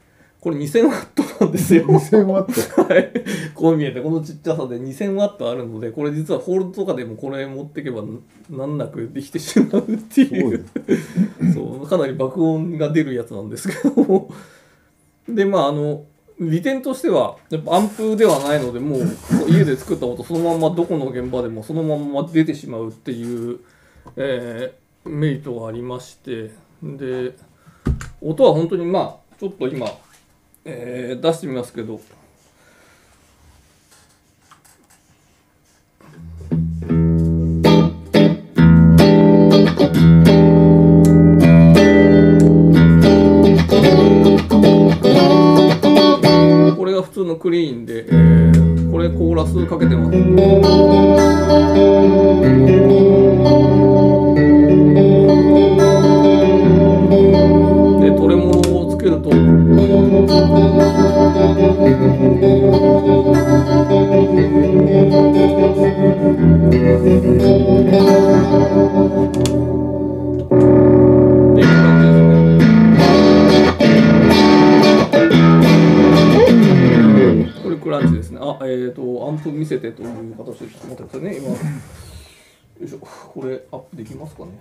Speaker 2: これにせんワットなんですよ。
Speaker 1: にせんワット。
Speaker 2: はい。こう見えて、このちっちゃさでにせんワットあるので、これ実はホールドとかでもこれ持っていけば難なくできてしまうっていう、そうかなり爆音が出るやつなんですけども。で、まあ、あの、利点としては、やっぱアンプではないので、もう家で作った音、そのままどこの現場でもそのまま出てしまうっていう、えー、メリットがありまして、で、音は本当にまあ、ちょっと今、えー、出してみますけど、これが普通のクリーンで、えー、これコーラスかけてます。で、トレモロをつけると、クランチですね。あ、えっ、ー、と、アンプ見せてという形でちょっと待ってくださいね、今。よいしょ、これアップできますかね。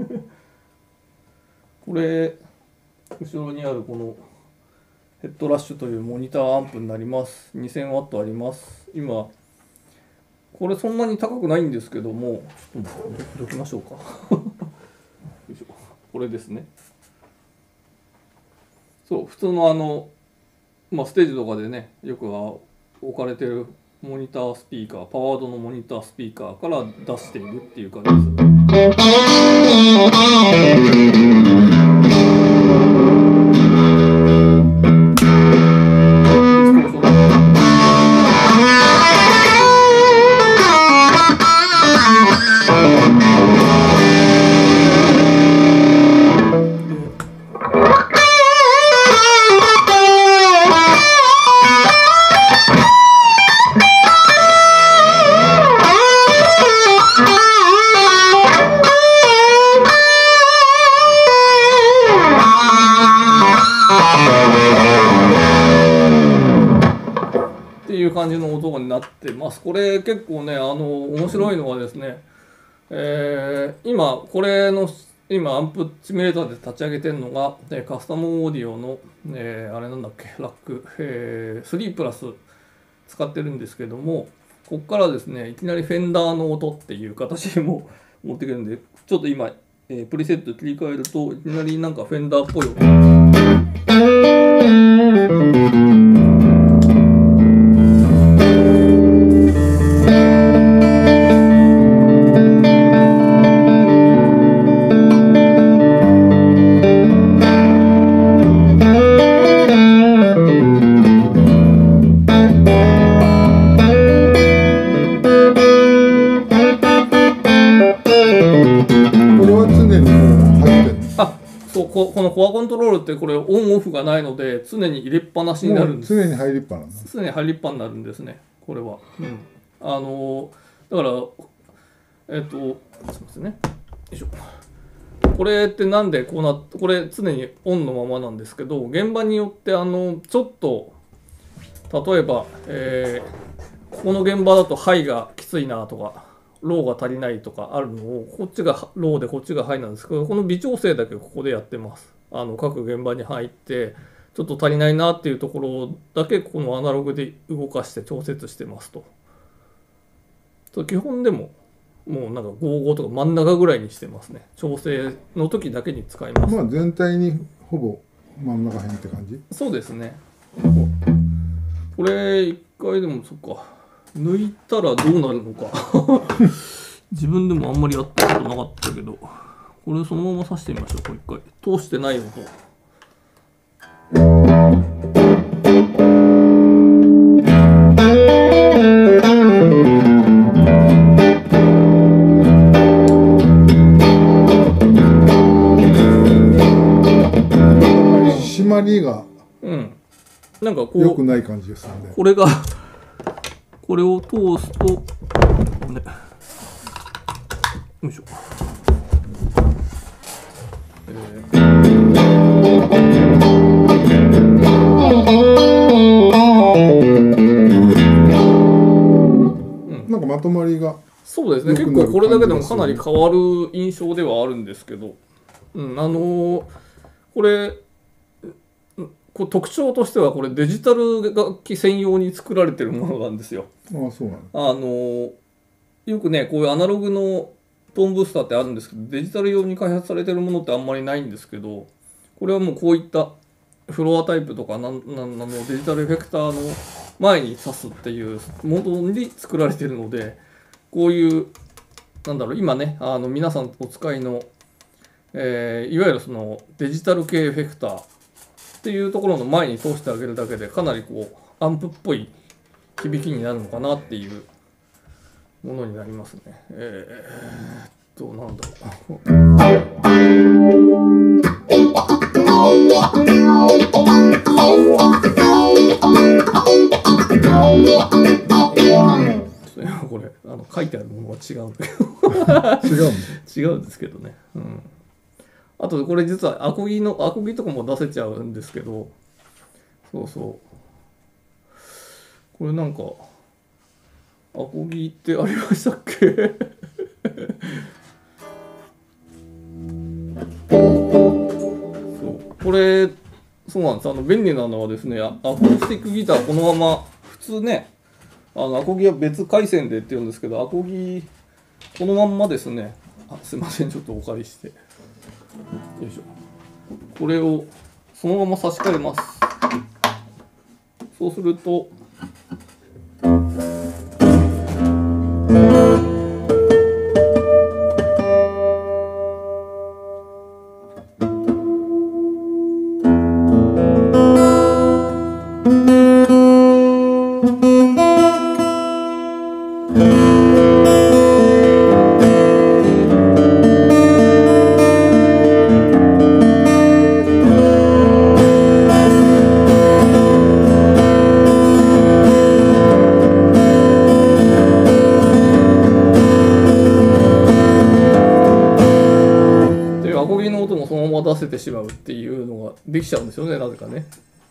Speaker 2: これ、後ろにあるこのヘッドラッシュというモニターアンプになります。にせんワットあります。今、これそんなに高くないんですけども、ちょっとどきましょうか。よいしょ、これですね。そう、普通のあの、まあ、ステージとかでね、よくは置かれてるモニタースピーカー、パワードのモニタースピーカーから出しているっていう感じです。っていう感じの音になってます。これ結構ね、あの面白いのはですね、えー、今これの今アンプシミュレーターで立ち上げてるのが、えー、カスタムオーディオの、えー、あれなんだっけラック、えー、スリープラス使ってるんですけども、ここからですねいきなりフェンダーの音っていう形にも持ってくるんで、ちょっと今、えー、プリセット切り替えるといきなりなんかフェンダーっぽい音。このコアコントロールってこれオンオフがないので常に入れっぱなしになるんです。
Speaker 1: 常に入りっぱなんだ。
Speaker 2: 常に入りっぱになるんですね、これは。うん、あのだからえっとすみませんね。よいしょ。これってなんでこうなって、これ常にオンのままなんですけど、現場によってあのちょっと例えば、えー、ここの現場だとハイがきついなとか。ローが足りないとかあるのを、こっちがローでこっちがハイなんですけど、この微調整だけここでやってます。あの各現場に入ってちょっと足りないなっていうところだけこのアナログで動かして調節してますと。と基本でももうなんかごじゅうごとか真ん中ぐらいにしてますね。調整の時だけに使います。
Speaker 1: まあ全体にほぼ真ん中辺って感じ。
Speaker 2: そうですね。これ一回でもそっか。抜いたらどうなるのか自分でもあんまりやったことなかったけど、これそのまま刺してみましょう。これ一回通してない音。
Speaker 1: 締まりが
Speaker 2: うんなんかこう
Speaker 1: 良くない感じですよね。
Speaker 2: これがこれを通すと、ね、よいしょ。えー
Speaker 1: とまりが
Speaker 2: そうですね、結構これだけでもかなり変わる印象ではあるんですけど、うん、あのー、これこう特徴としてはこれデジタル楽器専用に作られてるものなんですよ。
Speaker 1: ああ、そうなの。
Speaker 2: あのー、よくねこういうアナログのトーンブースターってあるんですけど、デジタル用に開発されてるものってあんまりないんですけど、これはもうこういったフロアタイプとかなんなんあのデジタルエフェクターの前に挿すっていうものに作られているので、こういうなんだろう今ねあの皆さんお使いの、えー、いわゆるそのデジタル系エフェクターっていうところの前に通してあげるだけでかなりこうアンプっぽい響きになるのかなっていうものになりますね。えー、っとなんだろうこれあの書いてあるものは違うんだけど違う違うんですけどね。うん、あとこれ実はアコギのアコギとかも出せちゃうんですけど、そうそうこれなんかアコギってありましたっけそうこれそうなんです。あの便利なのはですね、アコースティックギターこのまま普通ねあのアコギは別回線でって言うんですけど、アコギこのまんまですね、あすいませんちょっとお借りしてよいしょ、これをそのまま差し替えます。そうすると出せてしまうっていうのができちゃうんですよね、なぜかね。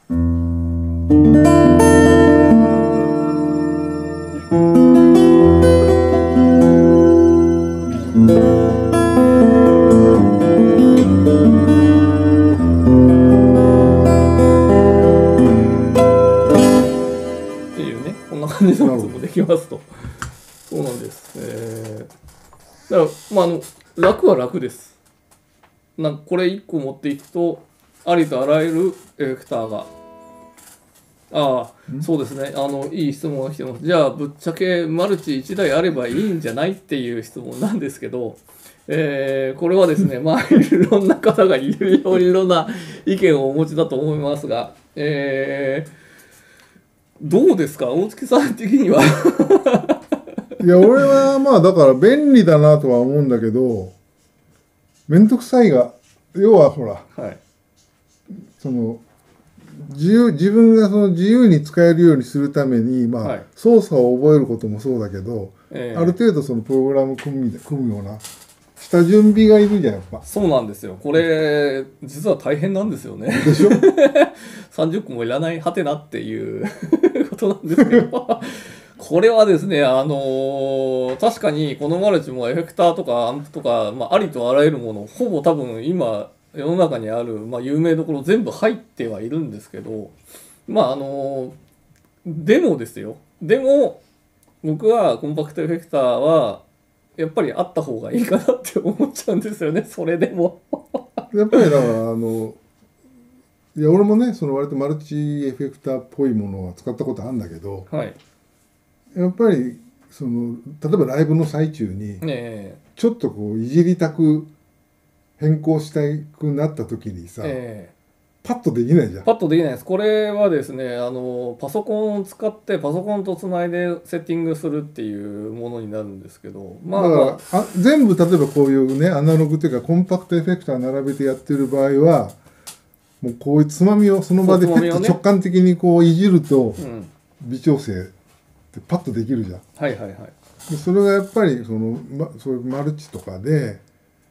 Speaker 2: っていうね、こんな感じのこともできますと。そうなんです。えー、だから、まあ、あの楽は楽です。なんかこれいっこ持っていくとありとあらゆるエフェクターがああそうですね、あのいい質問が来てます。じゃあぶっちゃけマルチいちだいあればいいんじゃないっていう質問なんですけど、えー、これはですねまあいろんな方がいろいろいろな意見をお持ちだと思いますが、えー、どうですか大月さん的にはい
Speaker 1: や俺はまあだから便利だなとは思うんだけど、めんどくさいが要はほら、はい、その自由自分がその自由に使えるようにするために、まあはい、操作を覚えることもそうだけど、えー、ある程度そのプログラム組む組むような下準備がいるじゃんやっぱ。
Speaker 2: そうなんですよ。これ実は大変なんですよね。
Speaker 1: でしょ
Speaker 2: さんじゅっこもいらないはてなっていうことなんですけどこれはですね、あのー、確かにこのマルチもエフェクターとかアンプとか、まあ、ありとあらゆるものほぼ多分今世の中にある、まあ、有名どころ全部入ってはいるんですけど、まああのー、でもですよでも僕はコンパクトエフェクターはやっぱりあった方がいいかなって思っちゃうんですよね、それでも
Speaker 1: やっぱりだからあのいや俺もねその割とマルチエフェクターっぽいものは使ったことあるんだけど、はい、やっぱりその例えばライブの最中にちょっとこういじりたく変更したくなった時にさ、えー、パッとできないじゃん。
Speaker 2: パッとできないです。これはですねあのパソコンを使ってパソコンとつないでセッティングするっていうものになるんですけど、
Speaker 1: まあ、だからあ全部例えばこういうねアナログというかコンパクトエフェクター並べてやってる場合はもうこういうつまみをその場でペッと直感的にこういじると微調整ってパッとできるじゃん。
Speaker 2: はいはいはい。
Speaker 1: でそれがやっぱりその、ま、そういうマルチとかで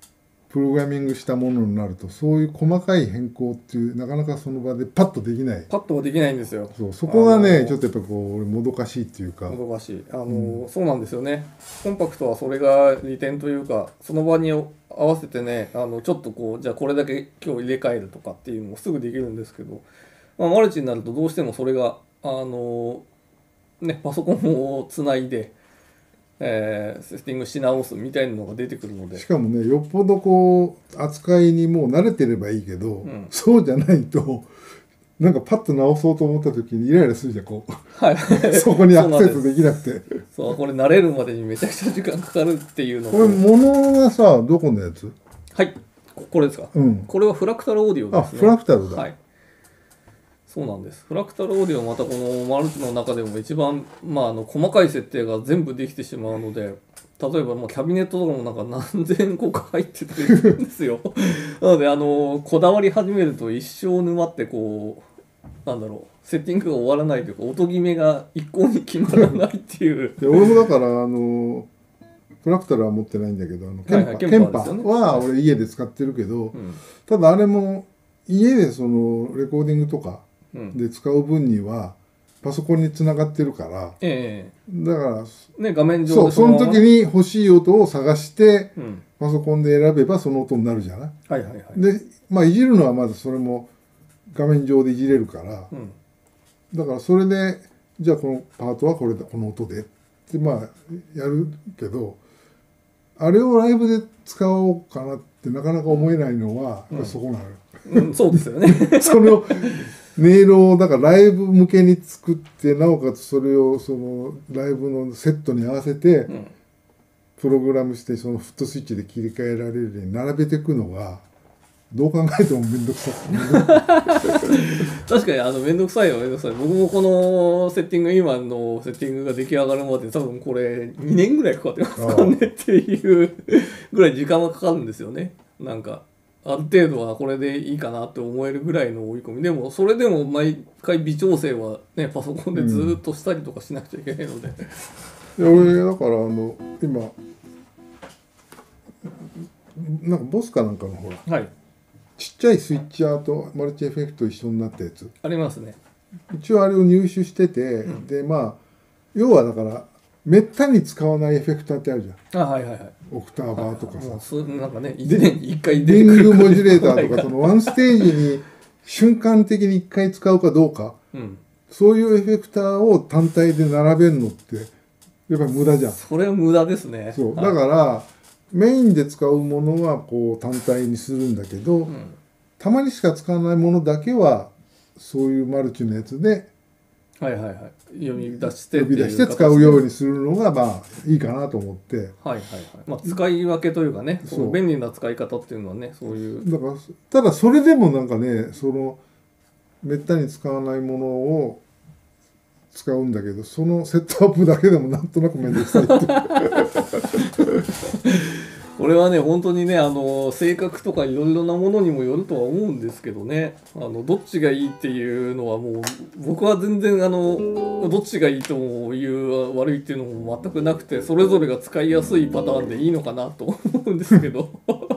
Speaker 1: プログラミングしたものになるとそういう細かい変更っていうなかなかその場でパッとできない。
Speaker 2: パッとはできないんですよ。
Speaker 1: そうそこがねちょっとやっぱこうもどかしいっていうか。
Speaker 2: もどかしい。あの、うん、そうなんですよね。コンパクトはそれが利点というか、その場に合わせてね、あのちょっとこうじゃあこれだけ今日入れ替えるとかっていうのもすぐできるんですけど、まあ、マルチになるとどうしてもそれがあのねパソコンをつないで。えー、セッティングし直すみたいなのが出てくるので、
Speaker 1: しかもねよっぽどこう扱いにもう慣れてればいいけど、うん、そうじゃないとなんかパッと直そうと思った時にイライラするじゃんこう、はい、そこにアクセスできなくて
Speaker 2: そうこれ慣れるまでにめちゃくちゃ時間かかるっていうの
Speaker 1: これ物がさどこのやつ？
Speaker 2: はいこれですか、うん、これはフラクタルオーディオですね。
Speaker 1: あフラクタルだ、
Speaker 2: はい、そうなんです。フラクタルオーディオはまたこのマルチの中でも一番、まあ、あの細かい設定が全部できてしまうので、例えばもうキャビネットとかもなんか何千個か入ってたりするんですよ。なのであのこだわり始めると一生沼ってこうなんだろうセッティングが終わらないというか音決めが一向に決まらないっていう
Speaker 1: で俺もだからあのフラクタルは持ってないんだけどあのケンパ、はいはい、ケンパは俺家で使ってるけど、うん、ただあれも家でそのレコーディングとかで使う分にはパソコンにつながってるから、えー、だから、
Speaker 2: ね、画面上
Speaker 1: で そ, そうその時に欲しい音を探して、うん、パソコンで選べばその音になるじゃない、
Speaker 2: はいはいはい、
Speaker 1: で、まあ、いじるのはまずそれも画面上でいじれるから、うん、だからそれでじゃあこのパートはこれでこの音でってまあやるけどあれをライブで使おうかなってなかなか思えないのは、うん、そこなのよ、
Speaker 2: うん、そうですよね
Speaker 1: その音色をだからライブ向けに作ってなおかつそれをそのライブのセットに合わせてプログラムしてそのフットスイッチで切り替えられるように並べていくのがどう考えても面倒くさい
Speaker 2: 確かにあの面倒くさいよ面倒くさい。僕もこのセッティング今のセッティングが出来上がるまで多分これにねんぐらいかかってますからねっていうぐらい時間がかかるんですよね。なんかある程度はこれでいいかなって思えるぐらいの追い込みでもそれでも毎回微調整はねパソコンでずっとしたりとかしなくちゃいけないので、
Speaker 1: うん、いや俺だからあの今なんかボスかなんかのほら、はい、ちっちゃいスイッチャーとマルチエフェクト一緒になったやつ
Speaker 2: ありますね。
Speaker 1: 一応あれを入手してて、うん、でまあ要はだからめったに使わないエフェクターってあるじゃん。
Speaker 2: あ、はいはいはい。
Speaker 1: オクターバーとかさ、
Speaker 2: はいはい、なんかね、いちねんにいっかい出てくる
Speaker 1: リングモジュレーターとかそのワンステージに瞬間的にいっかい使うかどうか、うん、そういうエフェクターを単体で並べるのってやっぱり無駄じゃん。
Speaker 2: それは無駄ですね。
Speaker 1: そうだから、はい、メインで使うものはこう単体にするんだけど、うん、たまにしか使わないものだけはそういうマルチのやつで
Speaker 2: はいはいはい、読み出して
Speaker 1: 呼び出して使うようにするのがまあいいかなと思って、はい
Speaker 2: はいはい、まあ、使い分けというかね、その便利な使い方っていうのはねそういう
Speaker 1: だからただそれでもなんかねそのめったに使わないものを使うんだけどそのセットアップだけでもなんとなくめんどくさいって
Speaker 2: これはね本当にねあの性格とかいろいろなものにもよるとは思うんですけどね、あのどっちがいいっていうのはもう僕は全然あのどっちがいいという悪いっていうのも全くなくてそれぞれが使いやすいパターンでいいのかなと思うんですけど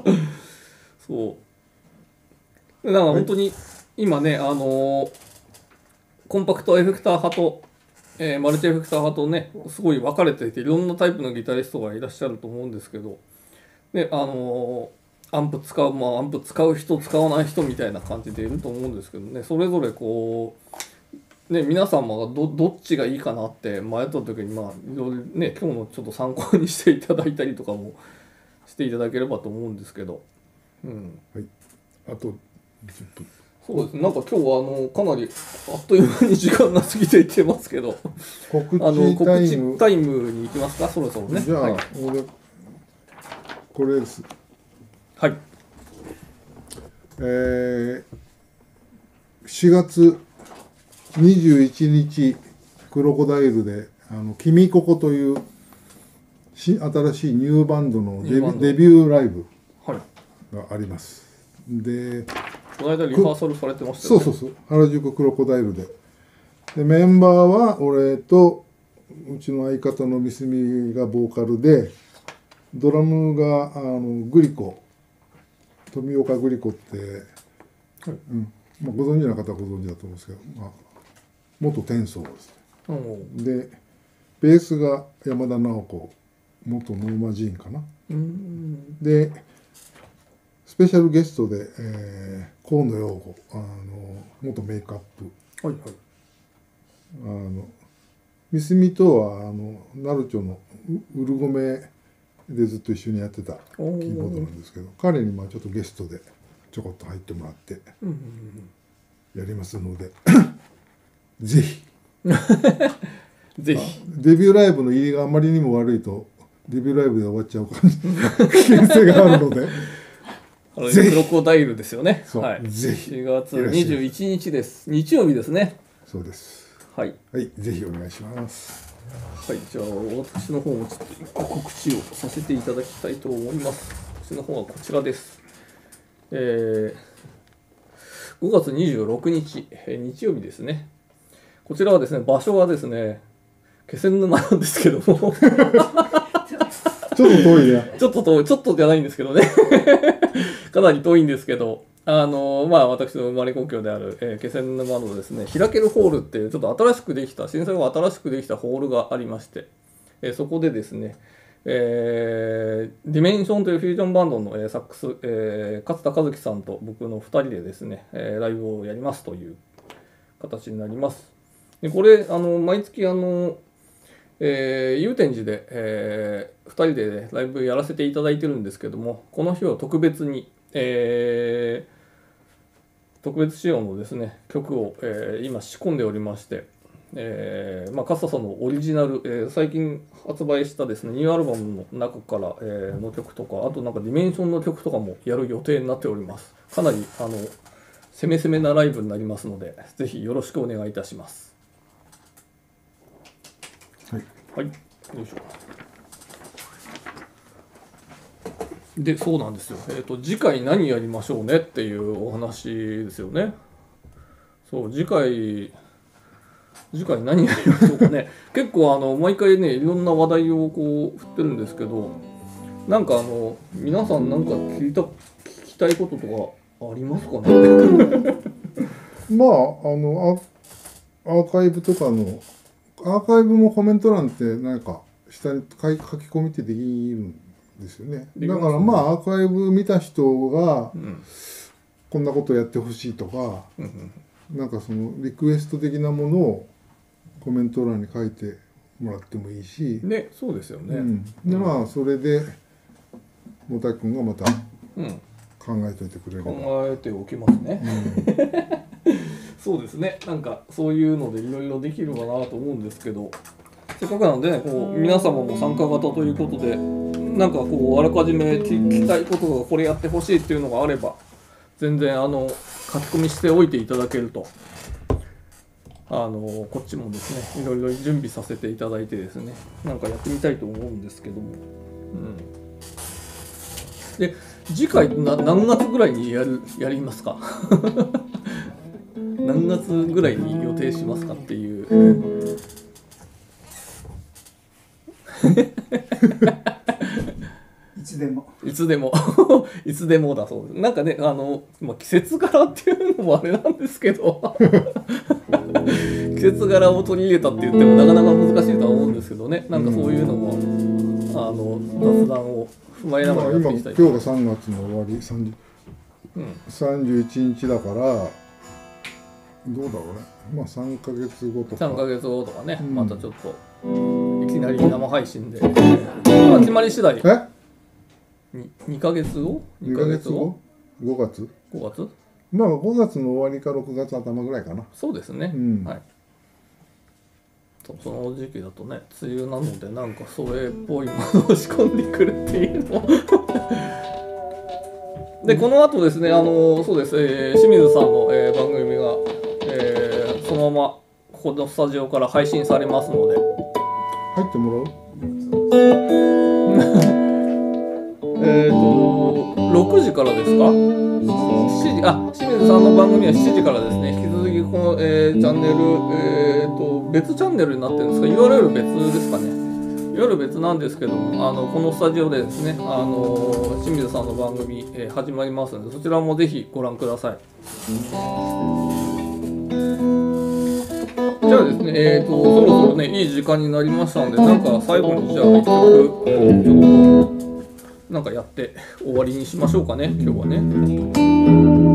Speaker 2: そうだから本当に今ねあのコンパクトエフェクター派とえー、マルチエフェクター派とねすごい分かれていていろんなタイプのギタリストがいらっしゃると思うんですけどであのー、アンプ使うまあアンプ使う人使わない人みたいな感じでいると思うんですけどねそれぞれこうね皆様が ど, どっちがいいかなって迷った時にまあいろいろね今日のちょっと参考にしていただいたりとかもしていただければと思うんですけど、うん
Speaker 1: はい、あとじゅっぷん
Speaker 2: そうですね、なんか今日はあのかなりあっという間に時間が過ぎていってますけど
Speaker 1: 告知
Speaker 2: あの告知タイムに行きますかそろそろね。
Speaker 1: じゃあ、はい、俺これです。
Speaker 2: はい。
Speaker 1: えー、しがつにじゅういちにちクロコダイルであの君ここという新しいニューバンドのデビュー、デビューライブがあります。はい、で
Speaker 2: この間リハーサルされてましたよね。
Speaker 1: そうそうそう原宿クロコダイルで。でメンバーは俺とうちの相方のミスミがボーカルでドラムがあのグリコ富岡グリコって、
Speaker 2: はい
Speaker 1: うんまあ、ご存知の方はご存知だと思うんですけど、まあ、元天奏です
Speaker 2: お
Speaker 1: ね。でベースが山田直子元ノーマジーンかな。
Speaker 2: うん
Speaker 1: でスペシャルゲストで、えー、河野陽子あの元メイクアップ
Speaker 2: はいはい
Speaker 1: あのミスミとはあのナルチョのウルゴメでずっと一緒にやってたキーボードなんですけど、彼にまあちょっとゲストでちょこっと入ってもらって
Speaker 2: うんうん
Speaker 1: やりますのでぜひ
Speaker 2: ぜひ
Speaker 1: デビューライブの入りがあまりにも悪いとデビューライブで終わっちゃう感じ危険性があるので
Speaker 2: あのクロコダイルですよね。
Speaker 1: そう
Speaker 2: はい、
Speaker 1: ぜひ
Speaker 2: しがつにじゅういちにちです。日曜日ですね。
Speaker 1: そうです
Speaker 2: はい
Speaker 1: はいぜひお願いします
Speaker 2: はい、じゃあ私の方もちょっと一個告知をさせていただきたいと思います。私の方はこちらです。えー、ごがつにじゅうろくにち、えー、日曜日ですね。こちらはですね、場所はですね、気仙沼なんですけどもちょっ
Speaker 1: と遠いね
Speaker 2: ちょっと遠い、ちょっとじゃないんですけどねかなり遠いんですけど、あのまあ私の生まれ故郷である、えー、気仙沼のですね、開けるホールっていうちょっと新しくできた、震災後新しくできたホールがありまして、えー、そこでですね、えー、ディメンションというフュージョンバンドの、えー、サックス、えー、勝田和樹さんと僕のふたりでですね、えー、ライブをやりますという形になります。でこれあの毎月あのえー、祐天寺で、えー、ふたりで、ね、ライブやらせていただいてるんですけども、この日は特別に、えー、特別仕様のですね曲を、えー、今仕込んでおりまして、えーまあ、カッサさんのオリジナル、えー、最近発売したですねニューアルバムの中から、えー、の曲とか、あとなんかディメンションの曲とかもやる予定になっております。かなりあの攻め攻めなライブになりますので、ぜひよろしくお願いいたします。はい、よいしょ。で、そうなんですよ。えっと、次回何やりましょうねっていうお話ですよね。そう、次回、次回何やりましょうかね。結構、あの、毎回ね、いろんな話題をこう、振ってるんですけど、なんかあの、皆さんなんか聞いた、聞きたいこととかありますかね
Speaker 1: まあ、あの、アーカイブとかの、アーカイブもコメント欄ってなんか下に書き込みってできるんですよね。だからまあアーカイブ見た人がこんなことやってほしいとか、なんかそのリクエスト的なものをコメント欄に書いてもらってもいいし、
Speaker 2: ね、そうですよね。
Speaker 1: うん、でまあそれでもたくんがまた考えておいてくれれば、
Speaker 2: 考えておきますね。うんそうですね、なんかそういうのでいろいろできればなと思うんですけど、せっかくなのでね、こう皆様も参加型ということで、なんかこうあらかじめ聞きたいことがこれやってほしいっていうのがあれば、全然あの書き込みしておいていただけると、あのこっちもですね、いろいろ準備させていただいてですね、なんかやってみたいと思うんですけども。うん、で、次回な何月ぐらいにやるやりますか何月ぐらいに予定しますかっていう
Speaker 3: いつでも
Speaker 2: いつでもいつでもだそうです。なんかね、あの、まあ、季節柄っていうのもあれなんですけど季節柄を取り入れたって言ってもなかなか難しいとは思うんですけどね、なんかそういうのも、あの雑談を踏まえながらやっていきたい。
Speaker 1: 今今日がさんがつの終わりさんじゅう、うん、さんじゅういちにちだからどうだろうね、まあさんかげつごとか
Speaker 2: さんかげつごとかね、うん、またちょっといきなり生配信で、まあ、決まり次第
Speaker 1: え
Speaker 2: ににかげつご
Speaker 1: にかげつごごがつ
Speaker 2: ごがつ
Speaker 1: まあごがつの終わりかろくがつ頭ぐらいかな。
Speaker 2: そうですね、うん、はい。その時期だとね、梅雨なのでなんかそれっぽいものを仕込んでくるっていうので、この後ですね、あのそうです、えー、清水さんの、えー、番組が、えー、そのままここのスタジオから配信されますので
Speaker 1: 入ってもらう
Speaker 2: えっとろくじからですか。しちじ、あ、清水さんの番組はしちじからですね。引き続きこの、えー、チャンネル、えー、と別チャンネルになってるんですか。 ユーアールエル 別ですかね。 夜別なんですけども、あのこのスタジオでですね、あの清水さんの番組、えー始まりますので、そちらもぜひご覧ください。じゃあですね、えーと、そろそろね、いい時間になりましたので、なんか最後にじゃあ一曲、ちょっとなんかやって終わりにしましょうかね、今日はね。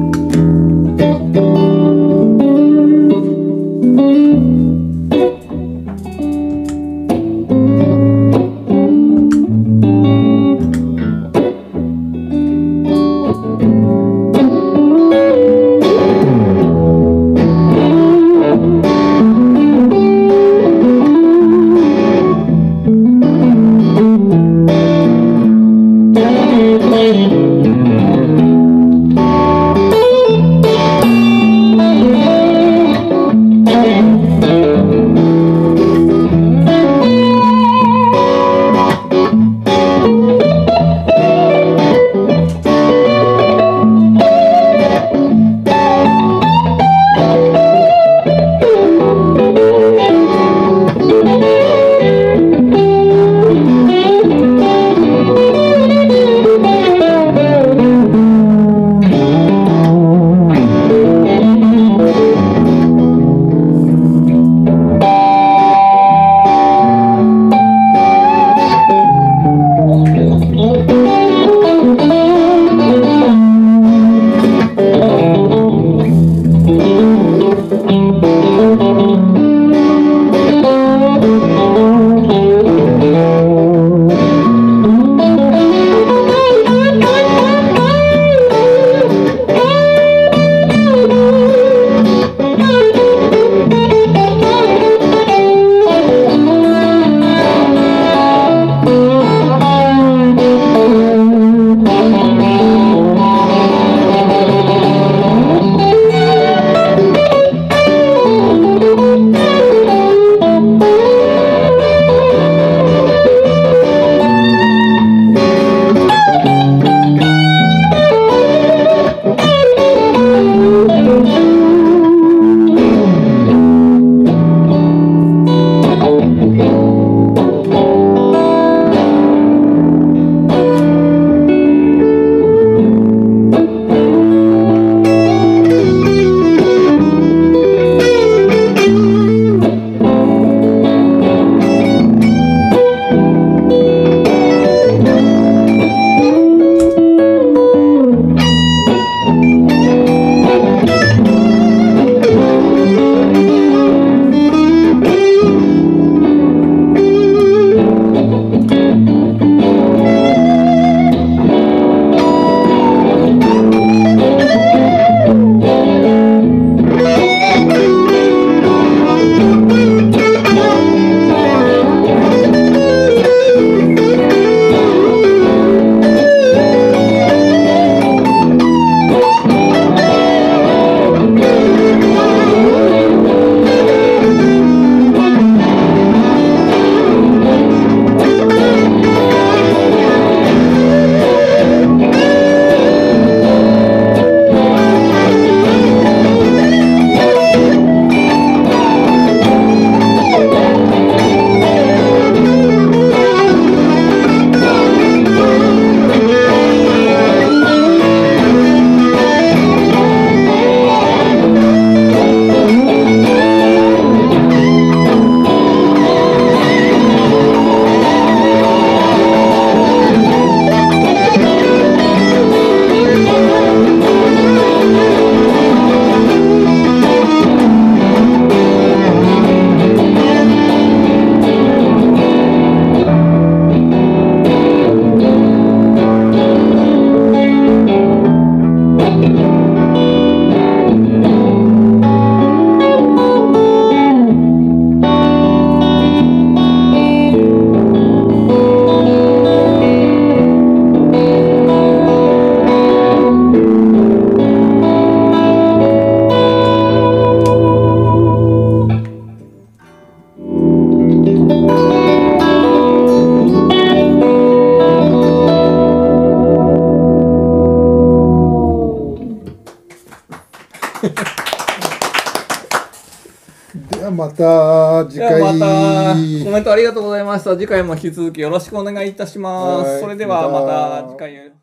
Speaker 1: ゃあまた次回。
Speaker 2: ではまたコメントありがとうございました。次回も引き続きよろしくお願いいたします。
Speaker 1: はい
Speaker 2: それではま
Speaker 1: また
Speaker 2: た次回。